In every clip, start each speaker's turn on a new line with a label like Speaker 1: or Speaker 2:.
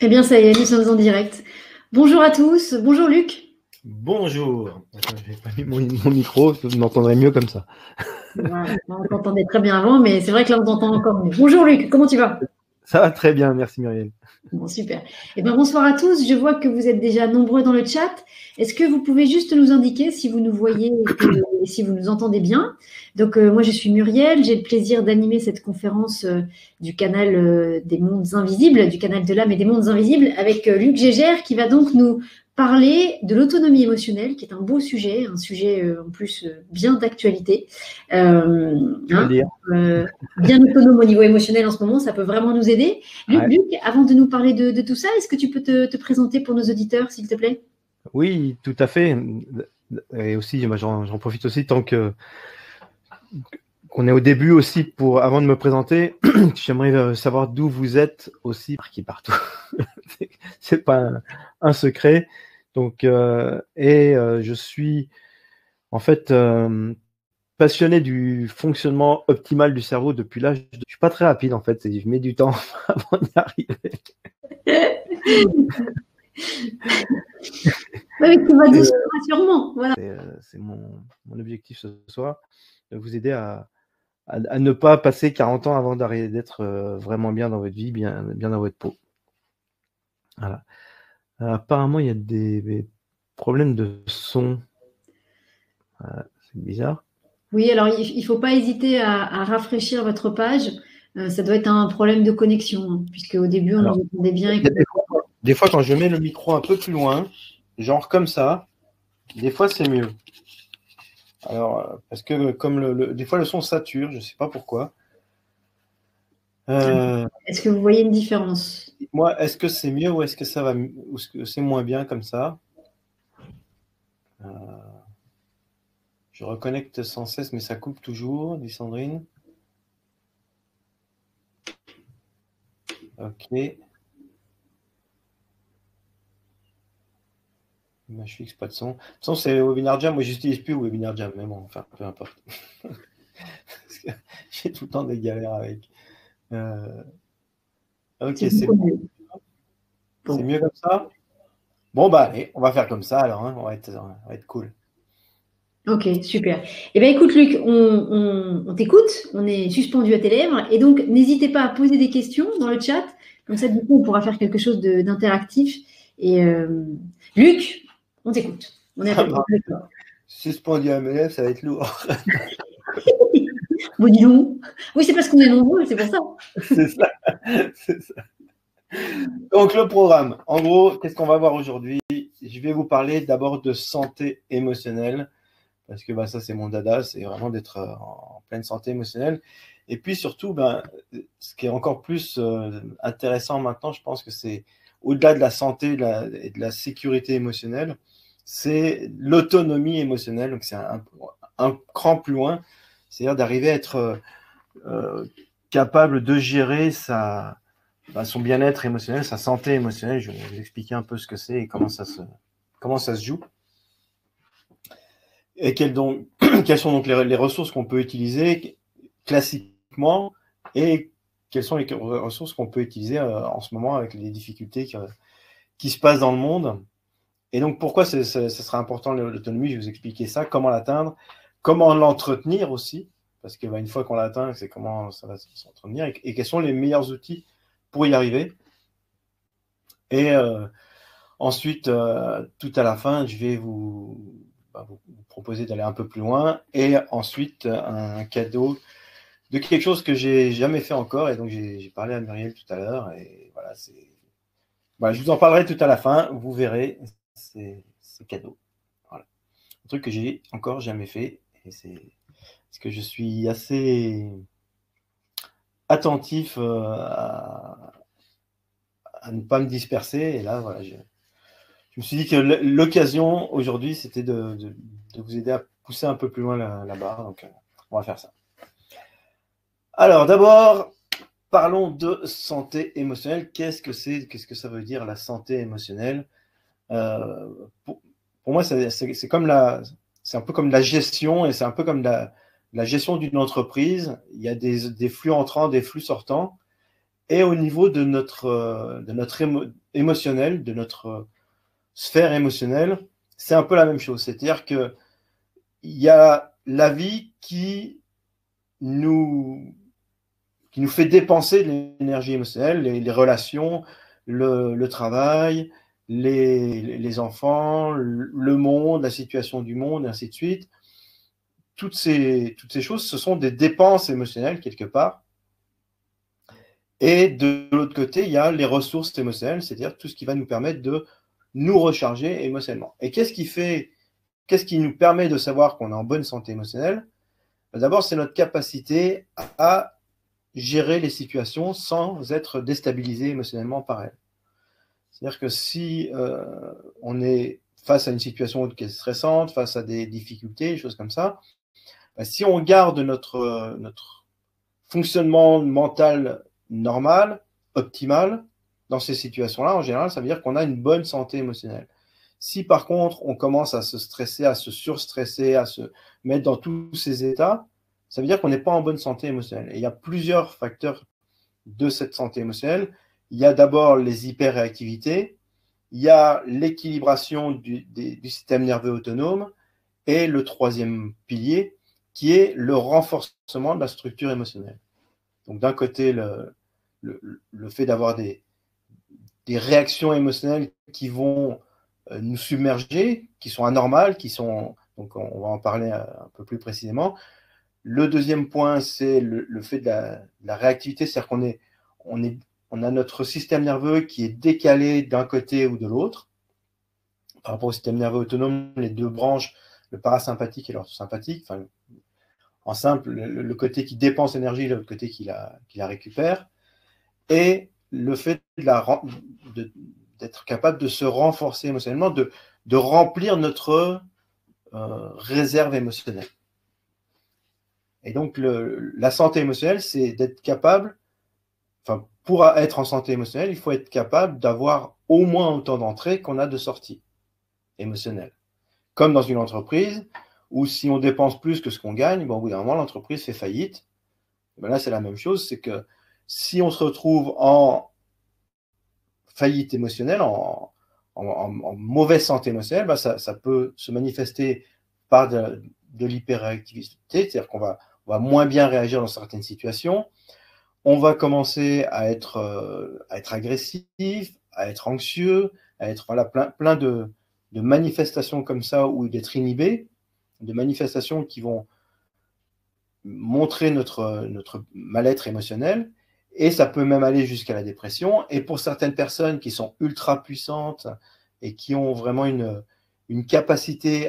Speaker 1: Eh bien, ça y est, nous sommes en direct. Bonjour à tous. Bonjour Luc.
Speaker 2: Bonjour. Attends, j'ai pas mis mon micro, vous m'entendrez mieux comme ça.
Speaker 1: Voilà, on t'entendait très bien avant, mais c'est vrai que là, on t'entend encore mieux. Bonjour Luc, comment tu vas?
Speaker 2: Ça va très bien, merci Muriel.
Speaker 1: Bon, super. Eh bien, bonsoir à tous. Je vois que vous êtes déjà nombreux dans le chat. Est-ce que vous pouvez juste nous indiquer si vous nous voyez et si vous nous entendez bien? Donc, moi, je suis Muriel. J'ai le plaisir d'animer cette conférence du canal des mondes invisibles, du canal de l'âme et des mondes invisibles, avec Luc Gégère, qui va donc nous parler de l'autonomie émotionnelle, qui est un beau sujet, un sujet en plus bien d'actualité. Hein,
Speaker 2: Dire.
Speaker 1: bien autonome au niveau émotionnel en ce moment, ça peut vraiment nous aider.
Speaker 2: Ouais.
Speaker 1: Luc, avant de nous parler de tout ça, est-ce que tu peux te présenter pour nos auditeurs, s'il te plaît?
Speaker 2: Oui, tout à fait. Et aussi, j'en profite aussi tant qu'on est au début aussi avant de me présenter, j'aimerais savoir d'où vous êtes aussi, marqué partout. C'est pas un secret. Donc, je suis en fait passionné du fonctionnement optimal du cerveau depuis l'âge de... Je suis pas très rapide en fait, je mets du temps avant d'y arriver.
Speaker 1: Oui, tu vas doucement, sûrement. Voilà.
Speaker 2: C'est mon objectif ce soir, de vous aider à ne pas passer 40 ans avant d'arriver d'être vraiment bien dans votre vie, bien dans votre peau. Voilà. Apparemment, il y a des problèmes de son. C'est bizarre.
Speaker 1: Oui, alors il ne faut pas hésiter à rafraîchir votre page. Ça doit être un problème de connexion, hein, puisque au début, on
Speaker 2: Alors,
Speaker 1: nous entendait bien.
Speaker 2: des fois, quand je mets le micro un peu plus loin, genre comme ça, des fois, c'est mieux. Alors, parce que comme des fois, le son sature, je ne sais pas pourquoi.
Speaker 1: Est-ce que vous voyez une différence?
Speaker 2: Moi, est-ce que c'est mieux ou est-ce que ça va, ou est-ce que c'est moins bien comme ça? Je reconnecte sans cesse, mais ça coupe toujours, dit Sandrine. Ok. Je fixe pas de son. De toute façon, c'est Webinar Jam. Moi, j'utilise plus Webinar Jam, mais bon, enfin, peu importe. Parce que j'ai tout le temps des galères avec. Ok, c'est bon. C'est mieux comme ça? Bon, bah, allez, on va faire comme ça alors. Hein. On va être cool.
Speaker 1: Ok, super. Eh bien, écoute, Luc, on t'écoute, on est suspendu à tes lèvres, et donc n'hésitez pas à poser des questions dans le chat, comme ça, du coup, on pourra faire quelque chose d'interactif. Et Luc, on t'écoute. On est à peu près d'accord.
Speaker 2: Suspendu à mes lèvres, ça va être lourd.
Speaker 1: Bon, dis donc. Oui, c'est parce qu'on est nombreux, c'est pour ça.
Speaker 2: C'est ça. C'est ça. Donc, le programme. En gros, qu'est-ce qu'on va voir aujourd'hui? Je vais vous parler d'abord de santé émotionnelle, parce que ça, c'est mon dada, c'est vraiment d'être en pleine santé émotionnelle. Et puis surtout, ce qui est encore plus intéressant maintenant, je pense que c'est au-delà de la santé et de la sécurité émotionnelle, c'est l'autonomie émotionnelle. Donc, c'est un cran plus loin, c'est-à-dire d'arriver à être capable de gérer son bien-être émotionnel, sa santé émotionnelle. Je vais vous expliquer un peu ce que c'est et comment ça se joue. Et quelles sont donc les ressources qu'on peut utiliser classiquement et quelles sont les ressources qu'on peut utiliser en ce moment avec les difficultés qui se passent dans le monde. Et donc, pourquoi ce sera important l'autonomie? Je vais vous expliquer ça, comment l'atteindre, comment l'entretenir aussi, parce que une fois qu'on l'atteint, c'est comment ça va s'entretenir et quels sont les meilleurs outils pour y arriver. Et ensuite, tout à la fin, je vais vous proposer d'aller un peu plus loin et ensuite un cadeau de quelque chose que j'ai jamais fait encore et donc j'ai parlé à Muriel tout à l'heure et je vous en parlerai tout à la fin, vous verrez, c'est cadeau. Voilà. Un truc que j'ai encore jamais fait et c'est parce que je suis assez attentif à ne pas me disperser et là voilà, je me suis dit que l'occasion aujourd'hui, c'était de vous aider à pousser un peu plus loin la barre. Donc, on va faire ça. Alors, d'abord, parlons de santé émotionnelle. Qu'est-ce que c'est? Qu'est-ce que ça veut dire la santé émotionnelle? Pour moi, c'est un peu comme la gestion et c'est un peu comme la gestion d'une entreprise. Il y a des flux entrants, des flux sortants. et au niveau de notre émotionnel, de notre sphère émotionnelle, c'est un peu la même chose. C'est-à-dire qu'il y a la vie qui nous fait dépenser de l'énergie émotionnelle, les relations, le travail, les enfants, le monde, la situation du monde, et ainsi de suite. Toutes ces choses, ce sont des dépenses émotionnelles quelque part. Et de l'autre côté, il y a les ressources émotionnelles, c'est-à-dire tout ce qui va nous permettre de nous recharger émotionnellement. Et qu'est-ce qui nous permet de savoir qu'on est en bonne santé émotionnelle? D'abord, c'est notre capacité à gérer les situations sans être déstabilisé émotionnellement par elles. C'est-à-dire que si on est face à une situation qui est stressante, face à des difficultés, des choses comme ça, si on garde notre fonctionnement mental normal, optimal, dans ces situations-là, en général, ça veut dire qu'on a une bonne santé émotionnelle. Si par contre, on commence à se stresser, à se surstresser, à se mettre dans tous ces états, ça veut dire qu'on n'est pas en bonne santé émotionnelle. Et il y a plusieurs facteurs de cette santé émotionnelle. Il y a d'abord les hyperréactivités, il y a l'équilibration du système nerveux autonome, et le troisième pilier, qui est le renforcement de la structure émotionnelle. Donc d'un côté, le fait d'avoir des réactions émotionnelles qui vont nous submerger, qui sont anormales, donc on va en parler un peu plus précisément. Le deuxième point, c'est le fait de la réactivité, c'est-à-dire qu'on a notre système nerveux qui est décalé d'un côté ou de l'autre. Par rapport au système nerveux autonome, les deux branches, le parasympathique et l'orthosympathique, enfin, en simple, le côté qui dépense l'énergie, l'autre côté qui la récupère, et le fait d'être capable de se renforcer émotionnellement, de remplir notre réserve émotionnelle. Et donc, la santé émotionnelle, c'est d'être capable, enfin, pour être en santé émotionnelle, il faut être capable d'avoir au moins autant d'entrées qu'on a de sorties émotionnelles. Comme dans une entreprise, où si on dépense plus que ce qu'on gagne, bon, au bout d'un moment, l'entreprise fait faillite. Ben là, c'est la même chose, c'est que si on se retrouve en faillite émotionnelle, en mauvaise santé émotionnelle, ben ça peut se manifester par de l'hyperréactivité, c'est-à-dire qu'on va moins bien réagir dans certaines situations, on va commencer à être agressif, à être anxieux, à être plein de manifestations comme ça, ou d'être inhibé, de manifestations qui vont montrer notre mal-être émotionnel, et ça peut même aller jusqu'à la dépression. Et pour certaines personnes qui sont ultra puissantes et qui ont vraiment une capacité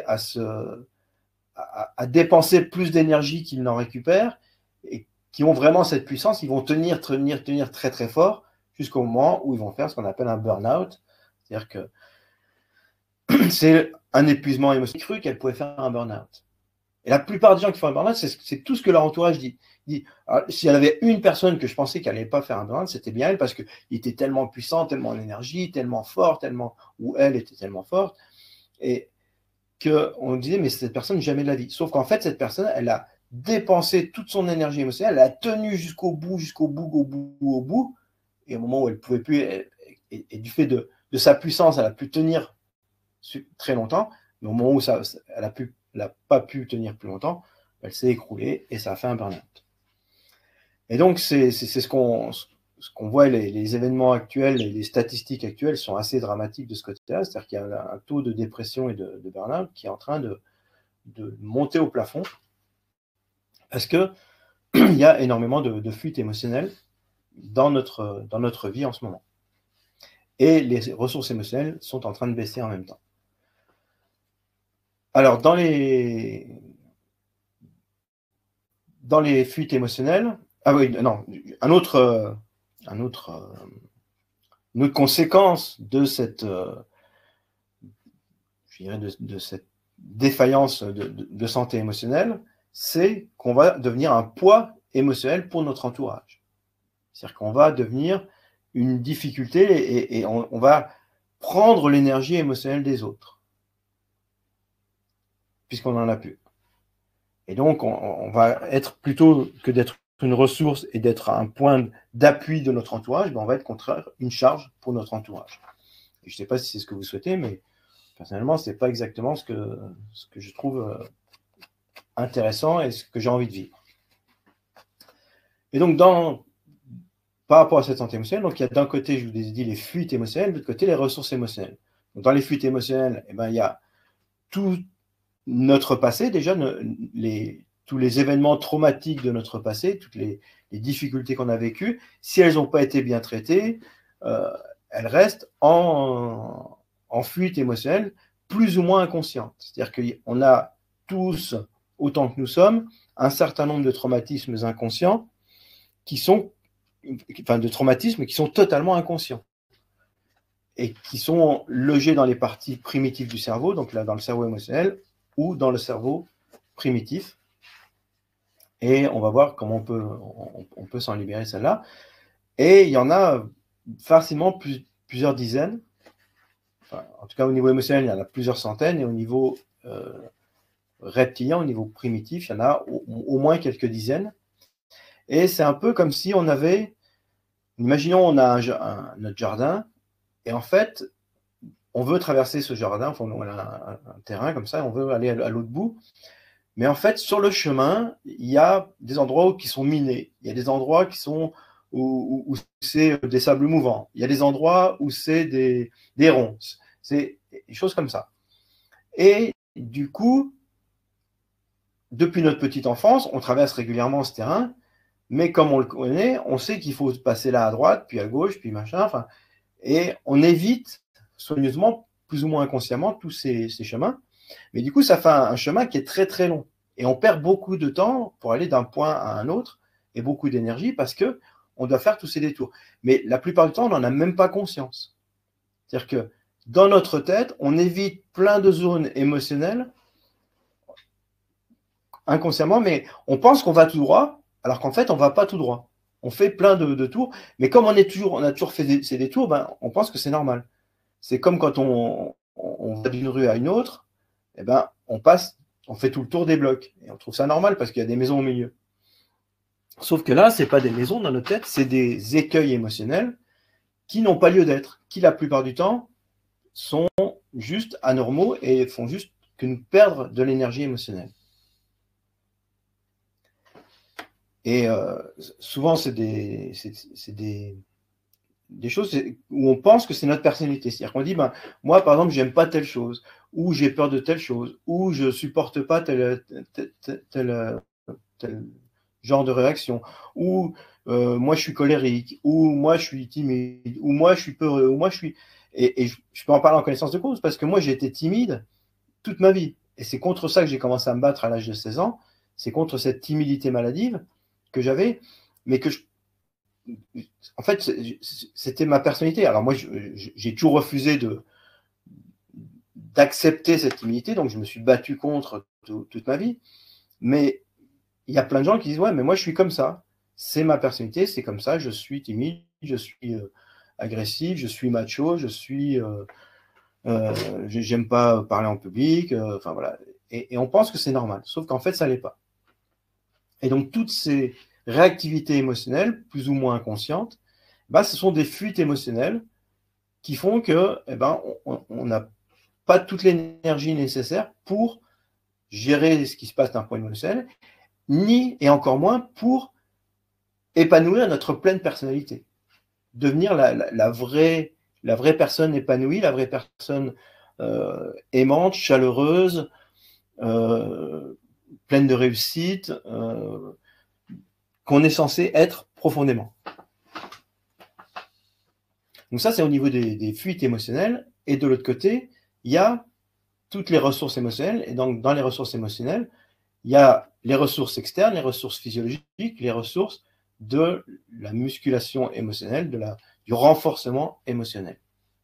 Speaker 2: à dépenser plus d'énergie qu'ils n'en récupèrent, et qui ont vraiment cette puissance, ils vont tenir très très fort jusqu'au moment où ils vont faire ce qu'on appelle un burn-out. C'est-à-dire que c'est un épuisement émotionnel. Cru qu'elle pouvait faire un burn-out. Et la plupart des gens qui font un burn-out, c'est tout ce que leur entourage dit. S'il y en avait une personne que je pensais qu'elle n'allait pas faire un burn-out, c'était bien elle, parce qu'il était tellement puissant, tellement en énergie, tellement fort, ou elle était tellement forte, et qu'on disait, mais cette personne, jamais de la vie. Sauf qu'en fait, cette personne, elle a dépensé toute son énergie émotionnelle, elle a tenu jusqu'au bout, et au moment où elle ne pouvait plus, et du fait de sa puissance, elle a pu tenir très longtemps, mais au moment où elle n'a pas pu tenir plus longtemps, elle s'est écroulée et ça a fait un burn-out. Et donc, c'est ce qu'on voit, les événements actuels, les statistiques actuelles sont assez dramatiques de ce côté-là, c'est-à-dire qu'il y a un taux de dépression et de burn-out qui est en train de monter au plafond, parce qu'il y a énormément de fuites émotionnelles dans notre vie en ce moment. Et les ressources émotionnelles sont en train de baisser en même temps. Alors, dans les fuites émotionnelles, une autre conséquence de cette, de cette défaillance de santé émotionnelle, c'est qu'on va devenir un poids émotionnel pour notre entourage. C'est-à-dire qu'on va devenir une difficulté, et on va prendre l'énergie émotionnelle des autres, puisqu'on n'en a plus. Et donc, on va être, plutôt que d'être une ressource et d'être un point d'appui de notre entourage, ben on va être contraire une charge pour notre entourage. Et je ne sais pas si c'est ce que vous souhaitez, mais personnellement, ce n'est pas exactement ce que je trouve intéressant et ce que j'ai envie de vivre. Et donc, par rapport à cette santé émotionnelle, donc il y a d'un côté, je vous ai dit, les fuites émotionnelles, de l'autre côté, les ressources émotionnelles. Donc, dans les fuites émotionnelles, eh ben, il y a tout notre passé, déjà, tous les événements traumatiques de notre passé, toutes les difficultés qu'on a vécues, si elles n'ont pas été bien traitées, elles restent en fuite émotionnelle, plus ou moins inconsciente. C'est-à-dire qu'on a tous, autant que nous sommes, un certain nombre de traumatismes inconscients de traumatismes qui sont totalement inconscients et qui sont logés dans les parties primitives du cerveau, donc là dans le cerveau émotionnel ou dans le cerveau primitif. Et on va voir comment on peut s'en libérer celle-là. Et il y en a facilement plusieurs dizaines. Enfin, en tout cas, au niveau émotionnel, il y en a plusieurs centaines. Et au niveau reptilien, au niveau primitif, il y en a au moins quelques dizaines. Et c'est un peu comme si on avait... Imaginons, on a notre jardin. Et en fait, on veut traverser ce jardin. Enfin, on a un terrain comme ça. On veut aller à l'autre bout. Mais en fait, sur le chemin, il y a des endroits qui sont minés. Il y a des endroits qui sont où c'est des sables mouvants. Il y a des endroits où c'est des ronces. C'est des choses comme ça. Et du coup, depuis notre petite enfance, on traverse régulièrement ce terrain, mais comme on le connaît, on sait qu'il faut passer là à droite, puis à gauche, puis machin. Enfin, et on évite soigneusement, plus ou moins inconsciemment, tous ces chemins. Mais du coup, ça fait un chemin qui est très très long. Et on perd beaucoup de temps pour aller d'un point à un autre et beaucoup d'énergie parce qu'on doit faire tous ces détours. Mais la plupart du temps, on n'en a même pas conscience. C'est-à-dire que dans notre tête, on évite plein de zones émotionnelles inconsciemment, mais on pense qu'on va tout droit, alors qu'en fait, on ne va pas tout droit. On fait plein de tours, mais comme on a toujours fait ces détours, ben, on pense que c'est normal. C'est comme quand on va d'une rue à une autre, eh ben, on fait tout le tour des blocs. Et on trouve ça normal parce qu'il y a des maisons au milieu. Sauf que là, ce n'est pas des maisons dans notre tête, c'est des écueils émotionnels qui n'ont pas lieu d'être, qui la plupart du temps sont juste anormaux et font juste que nous perdre de l'énergie émotionnelle. Et souvent, c'est des choses où on pense que c'est notre personnalité. C'est-à-dire qu'on dit, ben, moi, par exemple, j'aime pas telle chose, ou j'ai peur de telle chose, ou je supporte pas tel genre de réaction, ou moi, je suis colérique, ou moi, je suis timide, ou moi, je suis peureux, ou moi, je suis... Et je peux en parler en connaissance de cause, parce que moi, j'ai été timide toute ma vie. Et c'est contre ça que j'ai commencé à me battre à l'âge de 16 ans. C'est contre cette timidité maladive que j'avais, mais en fait, c'était ma personnalité. Alors moi, j'ai toujours refusé d'accepter cette timidité, donc je me suis battu contre toute ma vie. Mais il y a plein de gens qui disent, ouais, mais moi, je suis comme ça. C'est ma personnalité, c'est comme ça, je suis timide, je suis agressif, je suis macho, j'aime pas parler en public, enfin voilà. Et on pense que c'est normal, sauf qu'en fait, ça l'est pas. Et donc, toutes ces réactivités émotionnelles, plus ou moins inconscientes, ce sont des fuites émotionnelles qui font que on n'a pas toute l'énergie nécessaire pour gérer ce qui se passe d'un point émotionnel, ni, et encore moins, pour épanouir notre pleine personnalité. Devenir la vraie personne épanouie, la vraie personne aimante, chaleureuse, pleine de réussite, qu'on est censé être profondément. Donc ça, c'est au niveau des fuites émotionnelles. Et de l'autre côté, il y a toutes les ressources émotionnelles. Et donc, dans les ressources émotionnelles, il y a les ressources externes, les ressources physiologiques, les ressources de la musculation émotionnelle, du renforcement émotionnel.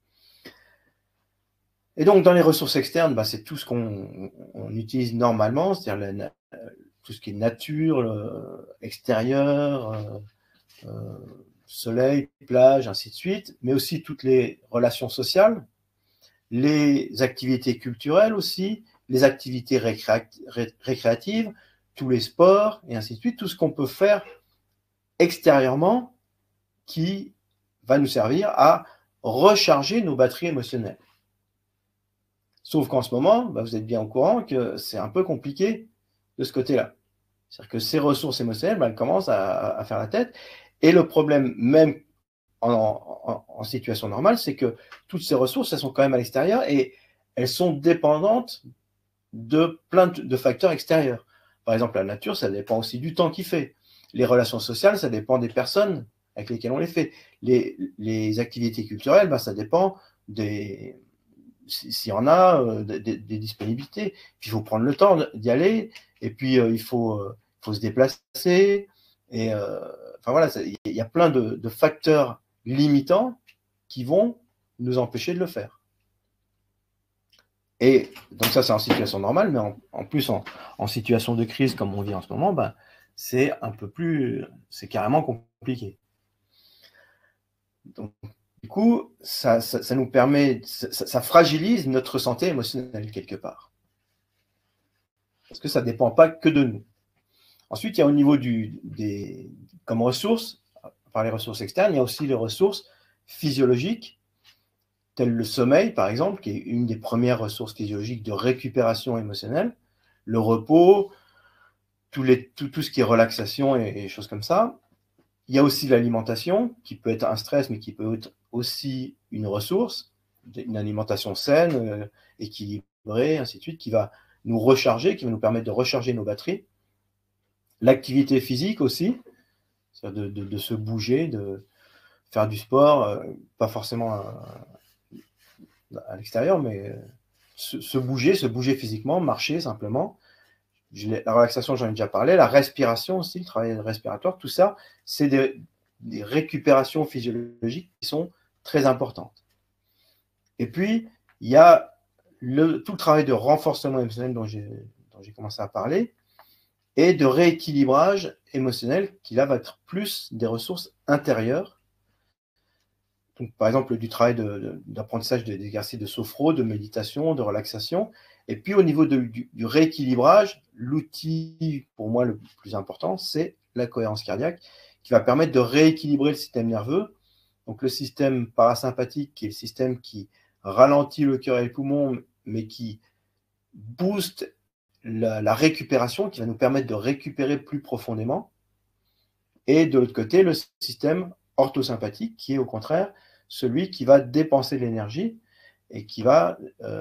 Speaker 2: Et donc, dans les ressources externes, c'est tout ce qu'on utilise normalement, c'est-à-dire tout ce qui est nature, extérieur, soleil, plage, ainsi de suite, mais aussi toutes les relations sociales, les activités culturelles aussi, les activités récréatives, tous les sports, et ainsi de suite, tout ce qu'on peut faire extérieurement qui va nous servir à recharger nos batteries émotionnelles. Sauf qu'en ce moment, vous êtes bien au courant que c'est un peu compliqué de ce côté-là. C'est-à-dire que ces ressources émotionnelles, elles commencent à faire la tête. Et le problème, même en situation normale, c'est que toutes ces ressources, elles sont quand même à l'extérieur et elles sont dépendantes de plein de facteurs extérieurs. Par exemple, la nature, ça dépend aussi du temps qu'il fait. Les relations sociales, ça dépend des personnes avec lesquelles on les fait. Les activités culturelles, ça dépend s'il y en a, des disponibilités. Puis il faut prendre le temps d'y aller, et puis il faut se déplacer. Et enfin voilà, il y a plein de facteurs limitants qui vont nous empêcher de le faire. Et donc ça, c'est en situation normale, mais en plus, en situation de crise comme on vit en ce moment, c'est un peu plus, c'est carrément compliqué. Donc, du coup, ça nous permet, ça fragilise notre santé émotionnelle quelque part. Parce que ça ne dépend pas que de nous. Ensuite, il y a au niveau comme ressources, par les ressources externes, il y a aussi les ressources physiologiques, telles le sommeil, par exemple, qui est une des premières ressources physiologiques de récupération émotionnelle, le repos, tout ce qui est relaxation et choses comme ça. Il y a aussi l'alimentation, qui peut être un stress, mais qui peut être aussi une ressource, une alimentation saine, équilibrée, ainsi de suite, qui va nous recharger, qui va nous permettre de recharger nos batteries. L'activité physique aussi, c'est-à-dire de se bouger, de faire du sport, pas forcément à l'extérieur, mais se bouger physiquement, marcher simplement. La relaxation, j'en ai déjà parlé. La respiration aussi, le travail respiratoire, tout ça, c'est des récupérations physiologiques qui sont très importantes. Et puis, il y a tout le travail de renforcement émotionnel dont j'ai commencé à parler et de rééquilibrage émotionnel qui, là, va être plus des ressources intérieures. Donc, par exemple, du travail d'apprentissage des exercices de sophro, de méditation, de relaxation. Et puis, au niveau du rééquilibrage, l'outil, pour moi, le plus important, c'est la cohérence cardiaque, qui va permettre de rééquilibrer le système nerveux. Donc, le système parasympathique, qui est le système qui ralentit le cœur et les poumons, mais qui booste la récupération, qui va nous permettre de récupérer plus profondément. Et de l'autre côté, le système orthosympathique, qui est au contraire celui qui va dépenser l'énergie et qui va,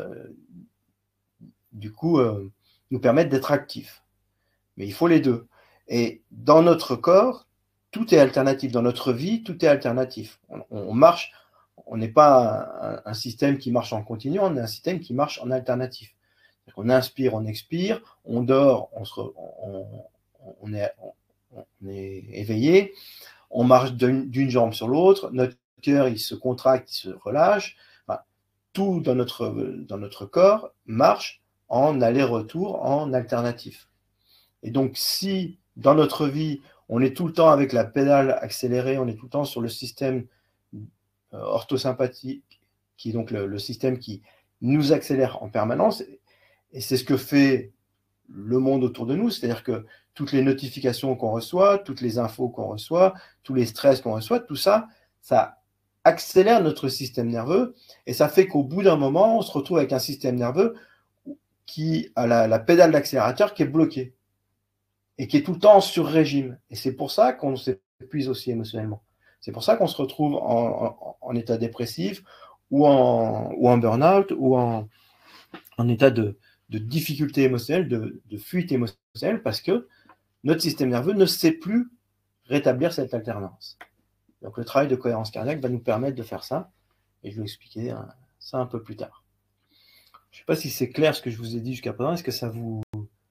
Speaker 2: du coup, nous permettre d'être actifs. Mais il faut les deux. Et dans notre corps, tout est alternatif. Dans notre vie, tout est alternatif. On marche, on n'est pas un système qui marche en continu, on est un système qui marche en alternatif. On inspire, on expire, on dort, on est éveillé, on marche d'une jambe sur l'autre, notre cœur, il se contracte, il se relâche. Enfin, tout dans notre corps marche en aller-retour, en alternatif. Et donc, si dans notre vie, on est tout le temps avec la pédale accélérée, on est tout le temps sur le système orthosympathique, qui est donc le système qui nous accélère en permanence, et c'est ce que fait le monde autour de nous, c'est-à-dire que toutes les notifications qu'on reçoit, toutes les infos qu'on reçoit, tous les stress qu'on reçoit, tout ça, ça accélère notre système nerveux et ça fait qu'au bout d'un moment, on se retrouve avec un système nerveux qui a la pédale d'accélérateur qui est bloquée et qui est tout le temps en sur-régime. Et c'est pour ça qu'on s'épuise aussi émotionnellement. C'est pour ça qu'on se retrouve en état dépressif ou en burn-out ou en état de difficulté émotionnelle, de fuite émotionnelle, parce que notre système nerveux ne sait plus rétablir cette alternance. Donc le travail de cohérence cardiaque va nous permettre de faire ça, et je vais expliquer ça un peu plus tard. Je ne sais pas si c'est clair ce que je vous ai dit jusqu'à présent. Est-ce que ça vous...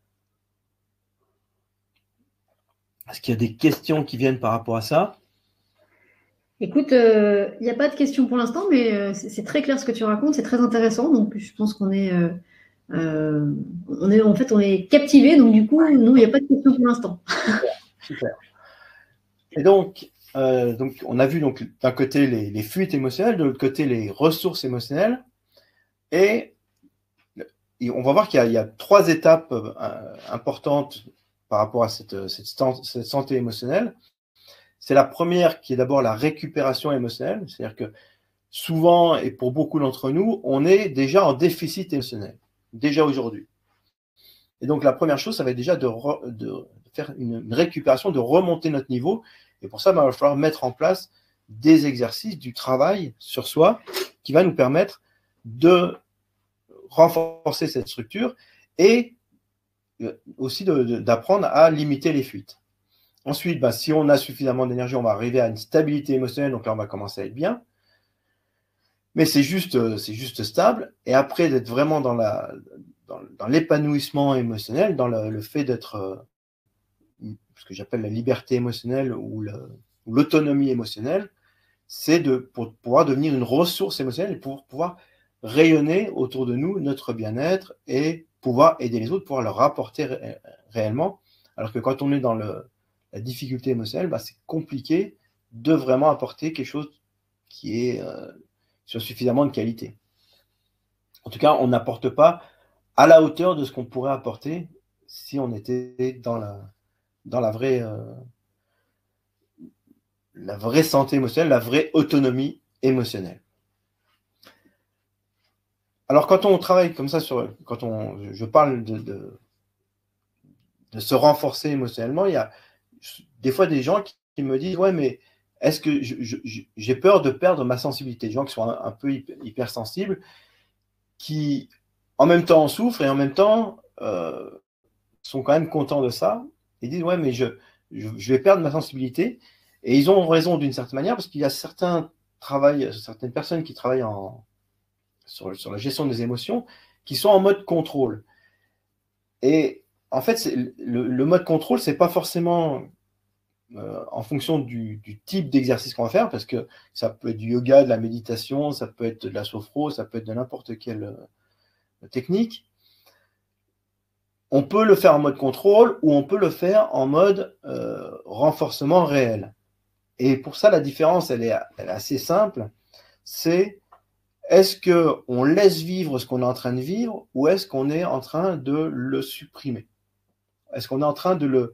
Speaker 2: Est-ce qu'il y a des questions qui viennent par rapport à ça?
Speaker 1: Écoute, il n'y a pas de questions pour l'instant, mais c'est très clair ce que tu racontes, c'est très intéressant, donc je pense qu'on est... on est captivé, donc du coup, nous, il n'y a pas de questions pour l'instant.
Speaker 2: Super. Et donc, on a vu d'un côté les fuites émotionnelles, de l'autre côté les ressources émotionnelles, et on va voir qu'il y a 3 étapes importantes par rapport à cette santé émotionnelle. C'est la première qui est d'abord la récupération émotionnelle, c'est-à-dire que souvent, et pour beaucoup d'entre nous, on est déjà en déficit émotionnel, déjà aujourd'hui. Et donc, la première chose, ça va être déjà de faire une récupération, de remonter notre niveau. Et pour ça, il va falloir mettre en place des exercices, du travail sur soi qui va nous permettre de renforcer cette structure et aussi d'apprendre à limiter les fuites. Ensuite, si on a suffisamment d'énergie, on va arriver à une stabilité émotionnelle. Donc là, on va commencer à être bien. Mais c'est juste stable. Et après, d'être vraiment dans l'épanouissement émotionnel, dans le fait d'être ce que j'appelle la liberté émotionnelle ou l'autonomie émotionnelle, c'est pour pouvoir devenir une ressource émotionnelle et pour pouvoir rayonner autour de nous notre bien-être et pouvoir aider les autres, pouvoir leur rapporter réellement. Alors que quand on est dans la difficulté émotionnelle, c'est compliqué de vraiment apporter quelque chose qui est sur suffisamment de qualité. En tout cas, on n'apporte pas à la hauteur de ce qu'on pourrait apporter si on était dans la vraie santé émotionnelle, la vraie autonomie émotionnelle. Alors, quand on travaille comme ça, quand je parle de se renforcer émotionnellement, il y a des fois des gens qui me disent « Ouais, mais est-ce que j'ai peur de perdre ma sensibilité ?» Des gens qui sont un peu hypersensibles, qui en même temps en souffrent et en même temps sont quand même contents de ça. Ils disent « Ouais, mais je vais perdre ma sensibilité. » Et ils ont raison d'une certaine manière parce qu'il y a certaines personnes qui travaillent sur la gestion des émotions qui sont en mode contrôle. Et en fait, le mode contrôle, c'est pas forcément en fonction du type d'exercice qu'on va faire, parce que ça peut être du yoga, de la méditation, ça peut être de la sophro, ça peut être de n'importe quelle technique. On peut le faire en mode contrôle ou on peut le faire en mode renforcement réel. Et pour ça, la différence, elle est assez simple. C'est est-ce qu'on laisse vivre ce qu'on est en train de vivre ou est-ce qu'on est en train de le supprimer? Est-ce qu'on est en train de le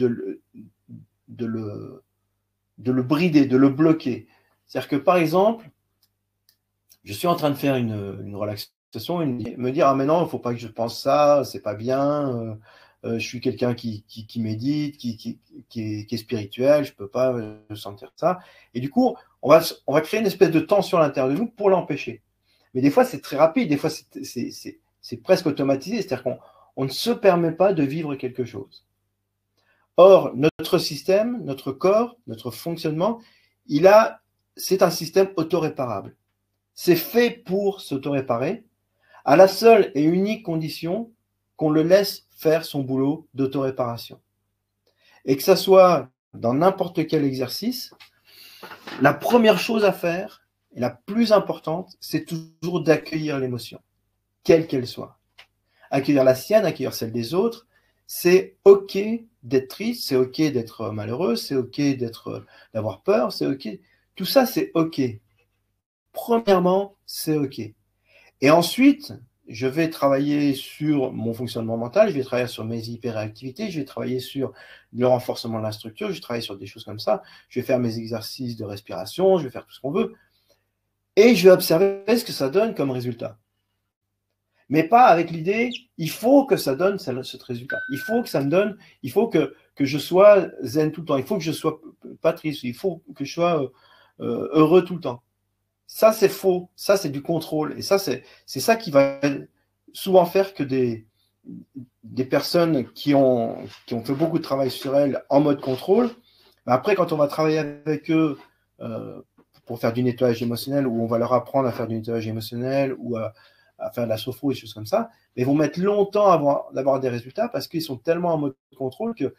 Speaker 2: brider, de le bloquer? C'est-à-dire que, par exemple, je suis en train de faire une relaxation et me dire « Ah, mais non, il ne faut pas que je pense ça, c'est pas bien, je suis quelqu'un qui médite, qui est spirituel, je ne peux pas sentir ça. » Et du coup, on va créer une espèce de tension à l'intérieur de nous pour l'empêcher. Mais des fois, c'est très rapide, des fois, c'est presque automatisé, c'est-à-dire qu'on ne se permet pas de vivre quelque chose. Or, notre système, notre corps, notre fonctionnement, c'est un système autoréparable. C'est fait pour s'autoréparer à la seule et unique condition qu'on le laisse faire son boulot d'autoréparation. Et que ça soit dans n'importe quel exercice, la première chose à faire, et la plus importante, c'est toujours d'accueillir l'émotion, quelle qu'elle soit. Accueillir la sienne, accueillir celle des autres, c'est OK d'être triste, c'est OK d'être malheureux, c'est OK d'avoir peur, c'est OK. Tout ça, c'est OK. Premièrement, c'est OK. Et ensuite, je vais travailler sur mon fonctionnement mental, je vais travailler sur mes hyperactivités, je vais travailler sur le renforcement de la structure, je vais travailler sur des choses comme ça, je vais faire mes exercices de respiration, je vais faire tout ce qu'on veut. Et je vais observer ce que ça donne comme résultat. Mais pas avec l'idée, il faut que ça donne ce résultat. Il faut que ça me donne, il faut que je sois zen tout le temps, il faut que je sois pas triste, il faut que je sois heureux tout le temps. Ça, c'est faux. Ça, c'est du contrôle. Et ça, c'est ça qui va souvent faire que des personnes qui ont fait beaucoup de travail sur elles en mode contrôle, après, quand on va travailler avec eux pour faire du nettoyage émotionnel, ou on va leur apprendre à faire du nettoyage émotionnel, ou à faire de la sophro et des choses comme ça, mais ils vont mettre longtemps avant d'avoir des résultats parce qu'ils sont tellement en mode contrôle que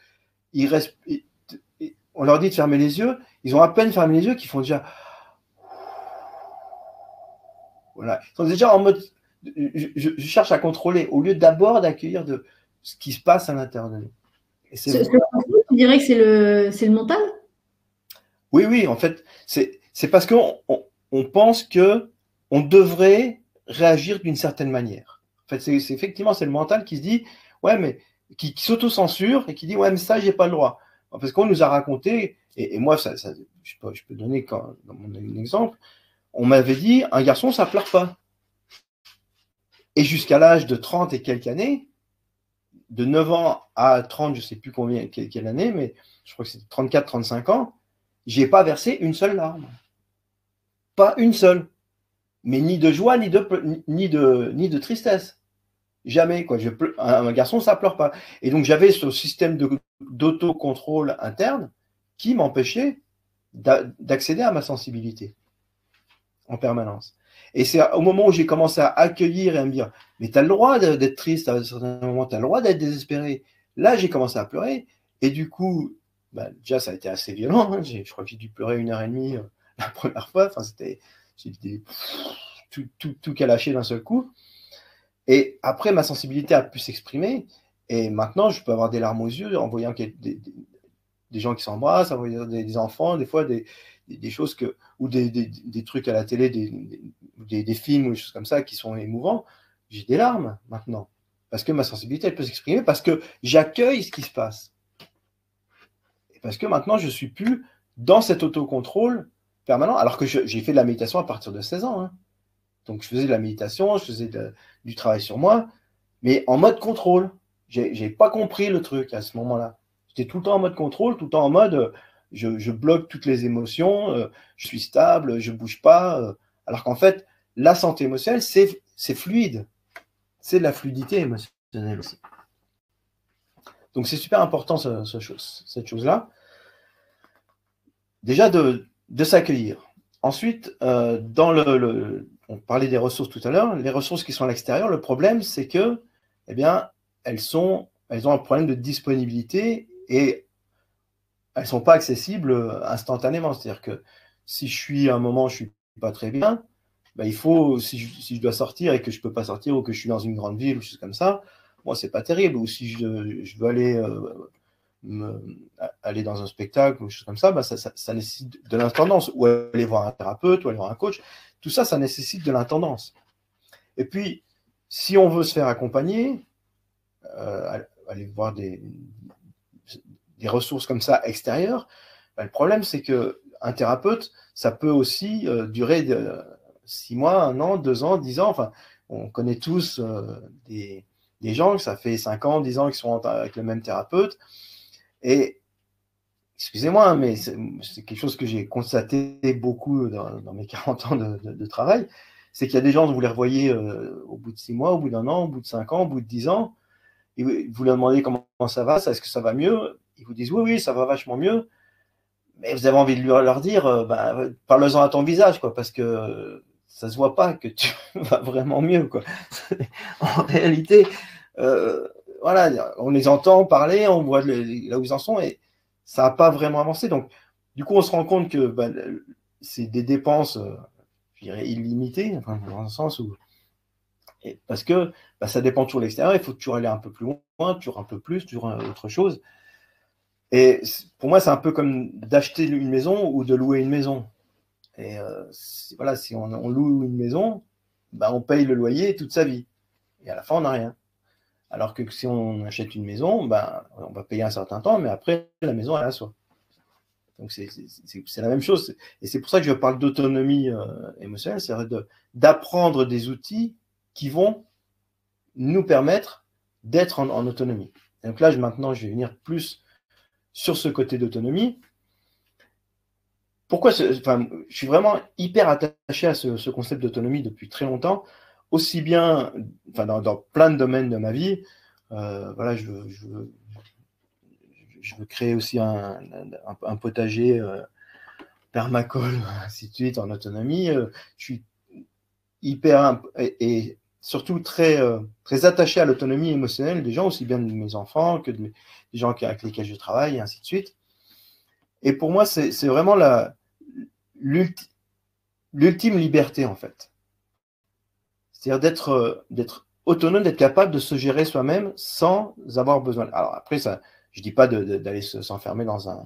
Speaker 2: on leur dit de fermer les yeux, ils ont à peine fermé les yeux qu'ils font déjà... Voilà. Ils sont déjà en mode je cherche à contrôler au lieu d'abord d'accueillir de ce qui se passe à l'intérieur de nous.
Speaker 1: Tu dirais que c'est le mental?
Speaker 2: Oui, en fait, c'est parce qu'on pense que on devrait réagir d'une certaine manière. En fait, effectivement, c'est le mental qui se dit, ouais, mais qui s'auto-censure et qui dit, ouais, mais ça, j'ai pas le droit. Parce qu'on nous a raconté, et moi, je peux donner dans mon exemple, on m'avait dit, un garçon, ça pleure pas. Et jusqu'à l'âge de 30 et quelques années, de 9 ans à 30, je sais plus quelle année, mais je crois que c'est 34, 35 ans, j'ai pas versé une seule larme. Pas une seule. Mais ni de joie, ni de tristesse. Jamais, quoi. Un garçon, ça pleure pas. Et donc, j'avais ce système d'autocontrôle interne qui m'empêchait d'accéder à ma sensibilité en permanence. Et c'est au moment où j'ai commencé à accueillir et à me dire, mais tu as le droit d'être triste à un certain moment, tu as le droit d'être désespéré. Là, j'ai commencé à pleurer. Et du coup, déjà, ça a été assez violent. Hein. Je crois que j'ai dû pleurer 1h30 la première fois. Enfin, j'ai tout calaché d'un seul coup. Et après, ma sensibilité a pu s'exprimer. Et maintenant, je peux avoir des larmes aux yeux en voyant des gens qui s'embrassent, en voyant des enfants, des fois des choses ou des trucs à la télé, des films ou des choses comme ça qui sont émouvants. J'ai des larmes maintenant. Parce que ma sensibilité, elle peut s'exprimer, parce que j'accueille ce qui se passe. Et parce que maintenant, je ne suis plus dans cet autocontrôle permanent, alors que j'ai fait de la méditation à partir de 16 ans. Hein. Donc, je faisais de la méditation, je faisais du travail sur moi, mais en mode contrôle. J'ai pas compris le truc à ce moment-là. J'étais tout le temps en mode contrôle, tout le temps en mode je bloque toutes les émotions, je suis stable, je bouge pas. Alors qu'en fait, la santé émotionnelle, c'est fluide. C'est de la fluidité émotionnelle aussi. Donc, c'est super important cette chose-là. Déjà, de s'accueillir. Ensuite, on parlait des ressources tout à l'heure, les ressources qui sont à l'extérieur, le problème, c'est que, eh bien, elles ont un problème de disponibilité et elles ne sont pas accessibles instantanément. C'est-à-dire que si je suis à un moment, je ne suis pas très bien, il faut, si je dois sortir et que je ne peux pas sortir ou que je suis dans une grande ville ou quelque chose comme ça, moi, c'est pas terrible. Ou si je dois aller dans un spectacle ou quelque chose comme ça, ça nécessite de l'intendance. Ou aller voir un thérapeute, ou aller voir un coach. Tout ça, ça nécessite de l'intendance. Et puis, si on veut se faire accompagner, aller voir des ressources comme ça extérieures, le problème, c'est qu'un thérapeute, ça peut aussi durer 6 mois, 1 an, 2 ans, 10 ans. Enfin, on connaît tous des gens, ça fait 5 ans, 10 ans qu'ils sont avec le même thérapeute. Et excusez-moi, mais c'est quelque chose que j'ai constaté beaucoup dans mes 40 ans de travail, c'est qu'il y a des gens, vous les revoyez au bout de 6 mois, au bout d'1 an, au bout de 5 ans, au bout de 10 ans, et vous leur demandez comment ça va, est-ce que ça va mieux? Ils vous disent oui, ça va vachement mieux, mais vous avez envie de leur dire, parle-en à ton visage, quoi, parce que ça se voit pas que tu vas vraiment mieux, quoi. En réalité, voilà, on les entend parler, on voit là où ils en sont, et ça n'a pas vraiment avancé. Donc, du coup, on se rend compte que c'est des dépenses, je dirais, illimitées, enfin, dans un sens où. Parce que ça dépend toujours de l'extérieur, il faut toujours aller un peu plus loin, toujours un peu plus, toujours autre chose. Et pour moi, c'est un peu comme d'acheter une maison ou de louer une maison. Et voilà, si on loue une maison, on paye le loyer toute sa vie. Et à la fin, on n'a rien. Alors que si on achète une maison, on va payer un certain temps, mais après, la maison, elle est à soi. Donc, c'est la même chose. Et c'est pour ça que je parle d'autonomie émotionnelle, c'est-à-dire d'apprendre des outils qui vont nous permettre d'être en autonomie. Et donc là, maintenant, je vais venir plus sur ce côté d'autonomie. Pourquoi je suis vraiment hyper attaché à ce concept d'autonomie depuis très longtemps, aussi bien dans plein de domaines de ma vie. Voilà, je veux créer aussi un potager permacole, ainsi de suite, en autonomie. Je suis hyper et surtout très attaché à l'autonomie émotionnelle des gens, aussi bien de mes enfants que des gens avec lesquels je travaille, et ainsi de suite. Et pour moi, c'est vraiment l'ultime liberté, en fait. C'est-à-dire d'être autonome, d'être capable de se gérer soi-même sans avoir besoin. Alors après, ça, je ne dis pas d'aller s'enfermer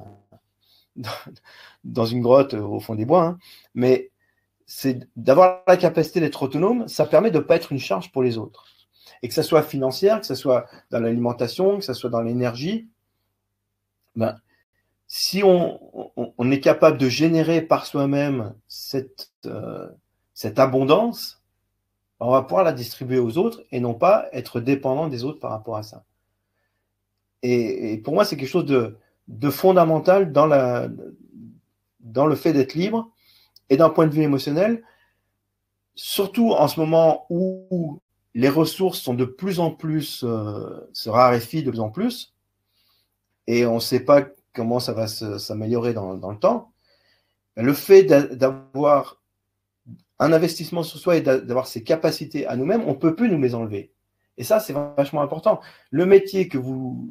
Speaker 2: dans une grotte au fond des bois, hein, mais c'est d'avoir la capacité d'être autonome, ça permet de ne pas être une charge pour les autres. Et que ça soit financière, que ça soit dans l'alimentation, que ça soit dans l'énergie, si on est capable de générer par soi-même cette abondance, on va pouvoir la distribuer aux autres et non pas être dépendant des autres par rapport à ça. Et pour moi, c'est quelque chose de fondamental dans le fait d'être libre. Et d'un point de vue émotionnel, surtout en ce moment où les ressources sont de plus en plus, se raréfient de plus en plus, et on ne sait pas comment ça va s'améliorer dans le temps, le fait d'avoir un investissement sur soi et d'avoir ses capacités à nous-mêmes, on ne peut plus nous les enlever. Et ça, c'est vachement important. Le métier que vous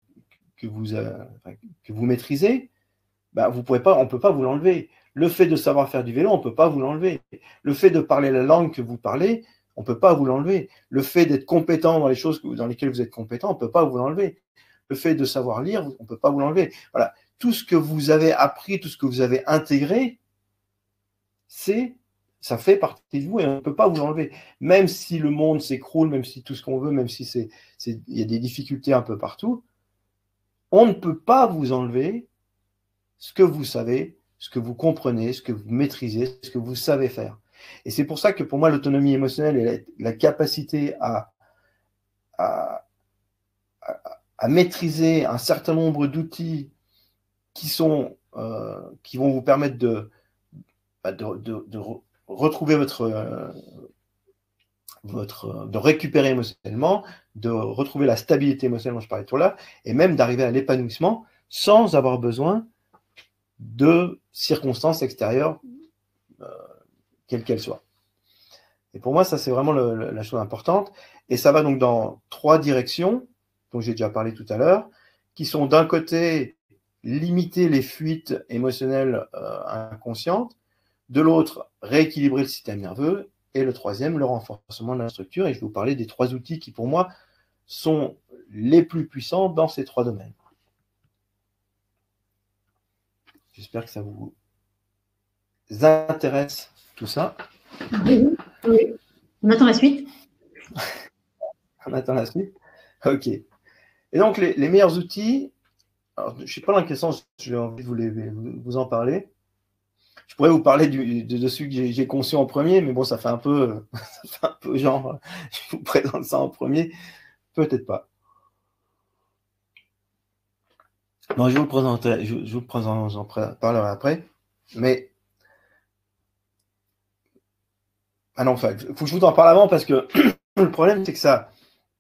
Speaker 2: maîtrisez, on ne peut pas vous l'enlever. Le fait de savoir faire du vélo, on ne peut pas vous l'enlever. Le fait de parler la langue que vous parlez, on ne peut pas vous l'enlever. Le fait d'être compétent dans les choses dans lesquelles vous êtes compétent, on ne peut pas vous l'enlever. Le fait de savoir lire, on ne peut pas vous l'enlever. Voilà. Tout ce que vous avez appris, tout ce que vous avez intégré, ça fait partie de vous et on ne peut pas vous l'enlever. Même si le monde s'écroule, même si tout ce qu'on veut, même si il y a des difficultés un peu partout, on ne peut pas vous enlever ce que vous savez, ce que vous comprenez, ce que vous maîtrisez, ce que vous savez faire. Et c'est pour ça que pour moi, l'autonomie émotionnelle et la capacité à maîtriser un certain nombre d'outils qui vont vous permettre de retrouver de récupérer émotionnellement, de retrouver la stabilité émotionnelle dont je parlais tout là, et même d'arriver à l'épanouissement sans avoir besoin de circonstances extérieures, quelles qu'elles soient. Et pour moi, ça, c'est vraiment la chose importante. Et ça va donc dans 3 directions, dont j'ai déjà parlé tout à l'heure, qui sont d'un côté, limiter les fuites émotionnelles inconscientes, de l'autre, rééquilibrer le système nerveux, et le troisième, le renforcement de la structure. Et je vais vous parler des 3 outils qui, pour moi, sont les plus puissants dans ces 3 domaines. J'espère que ça vous intéresse, tout ça.
Speaker 1: Oui. On attend la suite.
Speaker 2: On attend la suite. OK. Et donc, les meilleurs outils, alors, je ne sais pas dans quel sens j'ai envie de vous en parler. Je pourrais vous parler de celui que j'ai conçu en premier, mais bon, ça fait un peu genre, je vous présente ça en premier. Peut-être pas. Non, je vous le présenterai, j'en parlerai après. Mais ah non, enfin, il faut que je vous en parle avant parce que le problème, c'est que ça,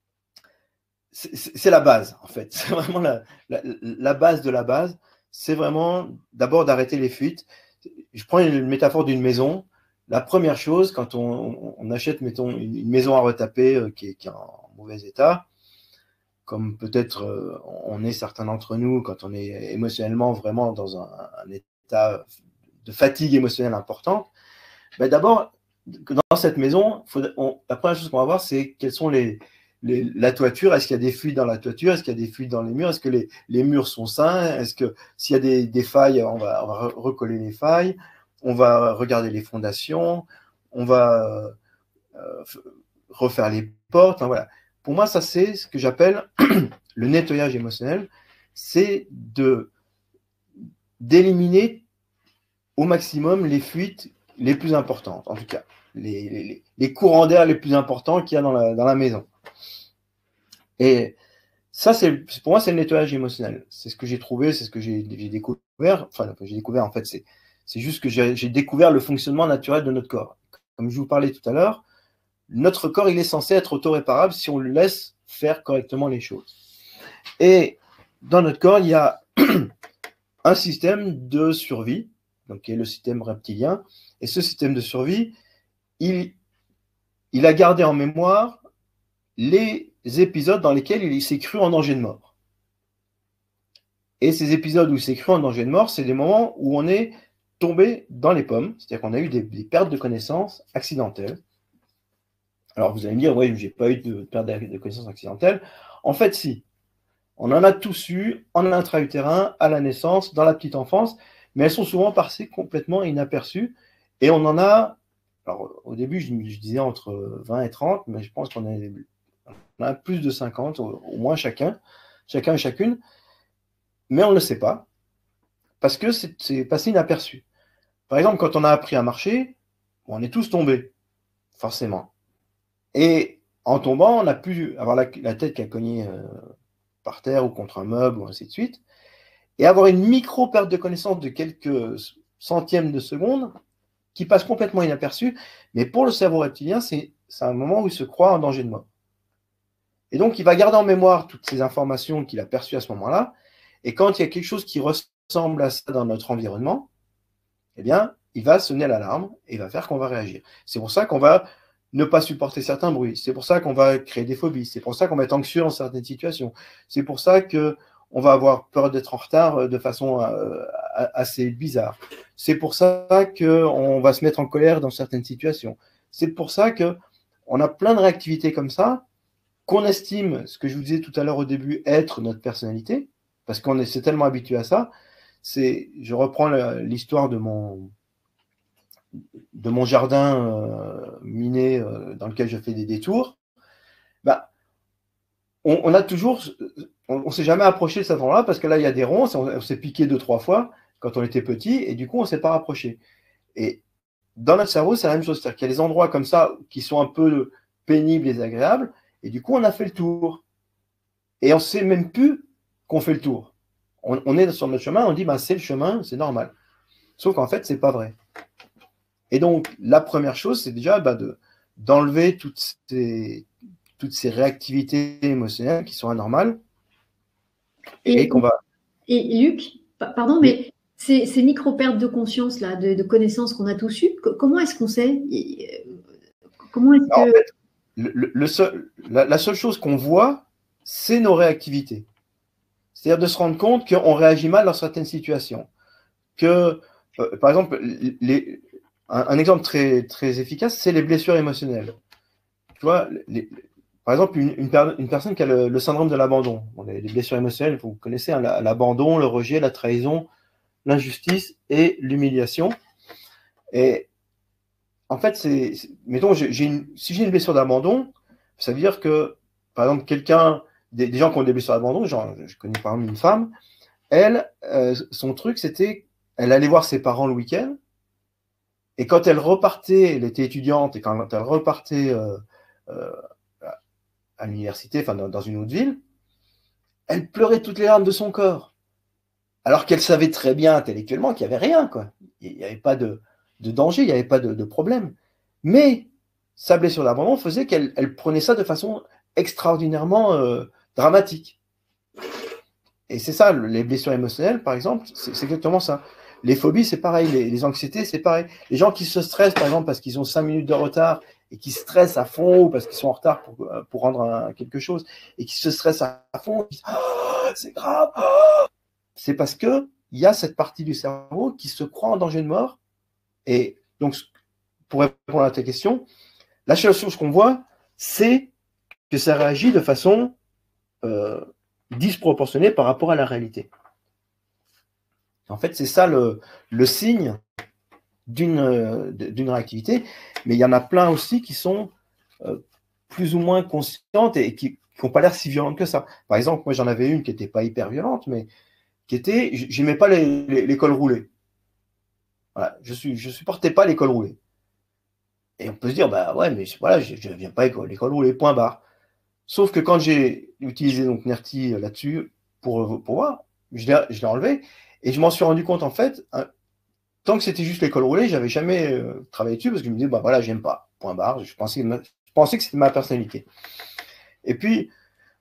Speaker 2: c'est la base, en fait. C'est vraiment la base de la base. C'est vraiment d'abord d'arrêter les fuites. Je prends une métaphore d'une maison. La première chose, quand on achète, mettons, une maison à retaper qui est en mauvais état, comme peut-être on est certains d'entre nous quand on est émotionnellement vraiment dans un état de fatigue émotionnelle importante, d'abord, dans cette maison, la première chose qu'on va voir, c'est quelles sont la toiture. Est-ce qu'il y a des fuites dans la toiture? Est-ce qu'il y a des fuites dans les murs? Est-ce que les murs sont sains? Est-ce que s'il y a des failles, on va recoller les failles? On va regarder les fondations? On va refaire les portes? Enfin, voilà. Pour moi, ça, c'est ce que j'appelle le nettoyage émotionnel. C'est d'éliminer au maximum les fuites les plus importantes, en tout cas, les courants d'air les plus importants qu'il y a dans la maison. Et ça, pour moi, c'est le nettoyage émotionnel. C'est ce que j'ai trouvé, c'est ce que j'ai découvert. Enfin, j'ai découvert, en fait, c'est juste que j'ai découvert le fonctionnement naturel de notre corps. Comme je vous parlais tout à l'heure, notre corps, il est censé être auto-réparable si on le laisse faire correctement les choses. Et dans notre corps, il y a un système de survie, donc qui est le système reptilien. Et ce système de survie, il a gardé en mémoire les épisodes dans lesquels il s'est cru en danger de mort. Et ces épisodes où il s'est cru en danger de mort, c'est des moments où on est tombé dans les pommes, c'est-à-dire qu'on a eu des pertes de connaissances accidentelles. Alors vous allez me dire, oui, j'ai pas eu de perte de connaissances accidentelles. En fait, si. On en a tous eu en intra-utérin, à la naissance, dans la petite enfance, mais elles sont souvent passées complètement inaperçues. Et on en a, alors au début, je disais entre 20 et 30, mais je pense qu'on a plus de 50, au moins chacun et chacune, mais on ne le sait pas. parce que c'est passé inaperçu. Par exemple, quand on a appris à marcher, on est tous tombés, forcément. Et en tombant, on a pu avoir la tête qui a cogné par terre ou contre un meuble, ou ainsi de suite, et avoir une micro-perte de connaissance de quelques centièmes de seconde qui passe complètement inaperçue, mais pour le cerveau reptilien, c'est un moment où il se croit en danger de mort. Et donc, il va garder en mémoire toutes ces informations qu'il a perçues à ce moment-là, et quand il y a quelque chose qui ressemble à ça dans notre environnement, eh bien, il va sonner l'alarme et il va faire qu'on va réagir. C'est pour ça qu'on va ne pas supporter certains bruits. C'est pour ça qu'on va créer des phobies. C'est pour ça qu'on va être anxieux dans certaines situations. C'est pour ça qu'on va avoir peur d'être en retard de façon assez bizarre. C'est pour ça qu'on va se mettre en colère dans certaines situations. C'est pour ça qu'on a plein de réactivités comme ça, qu'on estime, ce que je vous disais tout à l'heure au début, être notre personnalité, parce qu'on s'est tellement habitué à ça. Je reprends l'histoire de mon jardin miné dans lequel je fais des détours. Bah, on a toujours, on s'est jamais approché de cet endroit-là parce que là il y a des ronces, on s'est piqué 2-3 fois quand on était petit et du coup on s'est pas rapproché. Et dans notre cerveau c'est la même chose, c'est-à-dire qu'il y a des endroits comme ça qui sont un peu pénibles et désagréables et du coup on a fait le tour et on sait même plus qu'on fait le tour. On est sur notre chemin, on dit bah, c'est le chemin, c'est normal. Sauf qu'en fait c'est pas vrai. Et donc, la première chose, c'est déjà d'enlever toutes ces réactivités émotionnelles qui sont anormales et qu'on va...
Speaker 1: Et Luc, pardon, mais ces micro-pertes de conscience, là, de connaissances qu'on a tous eues, comment est-ce qu'on sait comment est-ce que...
Speaker 2: En fait, la seule chose qu'on voit, c'est nos réactivités. C'est-à-dire de se rendre compte qu'on réagit mal dans certaines situations. Par exemple, un exemple très, très efficace, c'est les blessures émotionnelles. Tu vois, par exemple, une personne qui a le syndrome de l'abandon. Bon, les blessures émotionnelles, vous connaissez, hein, l'abandon, le rejet, la trahison, l'injustice et l'humiliation. Et en fait, mettons, si j'ai une blessure d'abandon, ça veut dire que, par exemple, des gens qui ont des blessures d'abandon, genre, je connais par exemple une femme, elle, son truc, c'était, elle allait voir ses parents le week-end, et quand elle repartait, elle était étudiante, et quand elle repartait à l'université, enfin dans une autre ville, elle pleurait toutes les larmes de son corps. Alors qu'elle savait très bien intellectuellement qu'il n'y avait rien, quoi. Il n'y avait pas de danger, il n'y avait pas de problème. Mais sa blessure d'abandon faisait qu'elle prenait ça de façon extraordinairement dramatique. Et c'est ça, les blessures émotionnelles, par exemple, c'est exactement ça. Les phobies, c'est pareil. Les anxiétés, c'est pareil. Les gens qui se stressent, par exemple, parce qu'ils ont 5 minutes de retard et qui stressent à fond ou parce qu'ils sont en retard pour rendre quelque chose et qui se stressent à fond, ils disent oh, c'est grave. Oh, c'est parce qu'il y a cette partie du cerveau qui se croit en danger de mort. Et donc, pour répondre à ta question, la seule chose qu'on voit, c'est que ça réagit de façon disproportionnée par rapport à la réalité. En fait, c'est ça le signe d'une réactivité, mais il y en a plein aussi qui sont plus ou moins conscientes et qui n'ont pas l'air si violentes que ça. Par exemple, moi j'en avais une qui n'était pas hyper violente, mais j'aimais pas les cols roulés. Voilà, je supportais pas les cols roulés. Et on peut se dire, bah ouais, mais voilà, je ne viens pas avec les cols roulés, point barre. Sauf que quand j'ai utilisé donc NERTY là-dessus pour voir, je l'ai enlevé et je m'en suis rendu compte en fait, tant que c'était juste les cols roulés, j'avais jamais travaillé dessus parce que je me disais, bah voilà, j'aime pas, point barre. Je pensais que c'était ma personnalité. Et puis,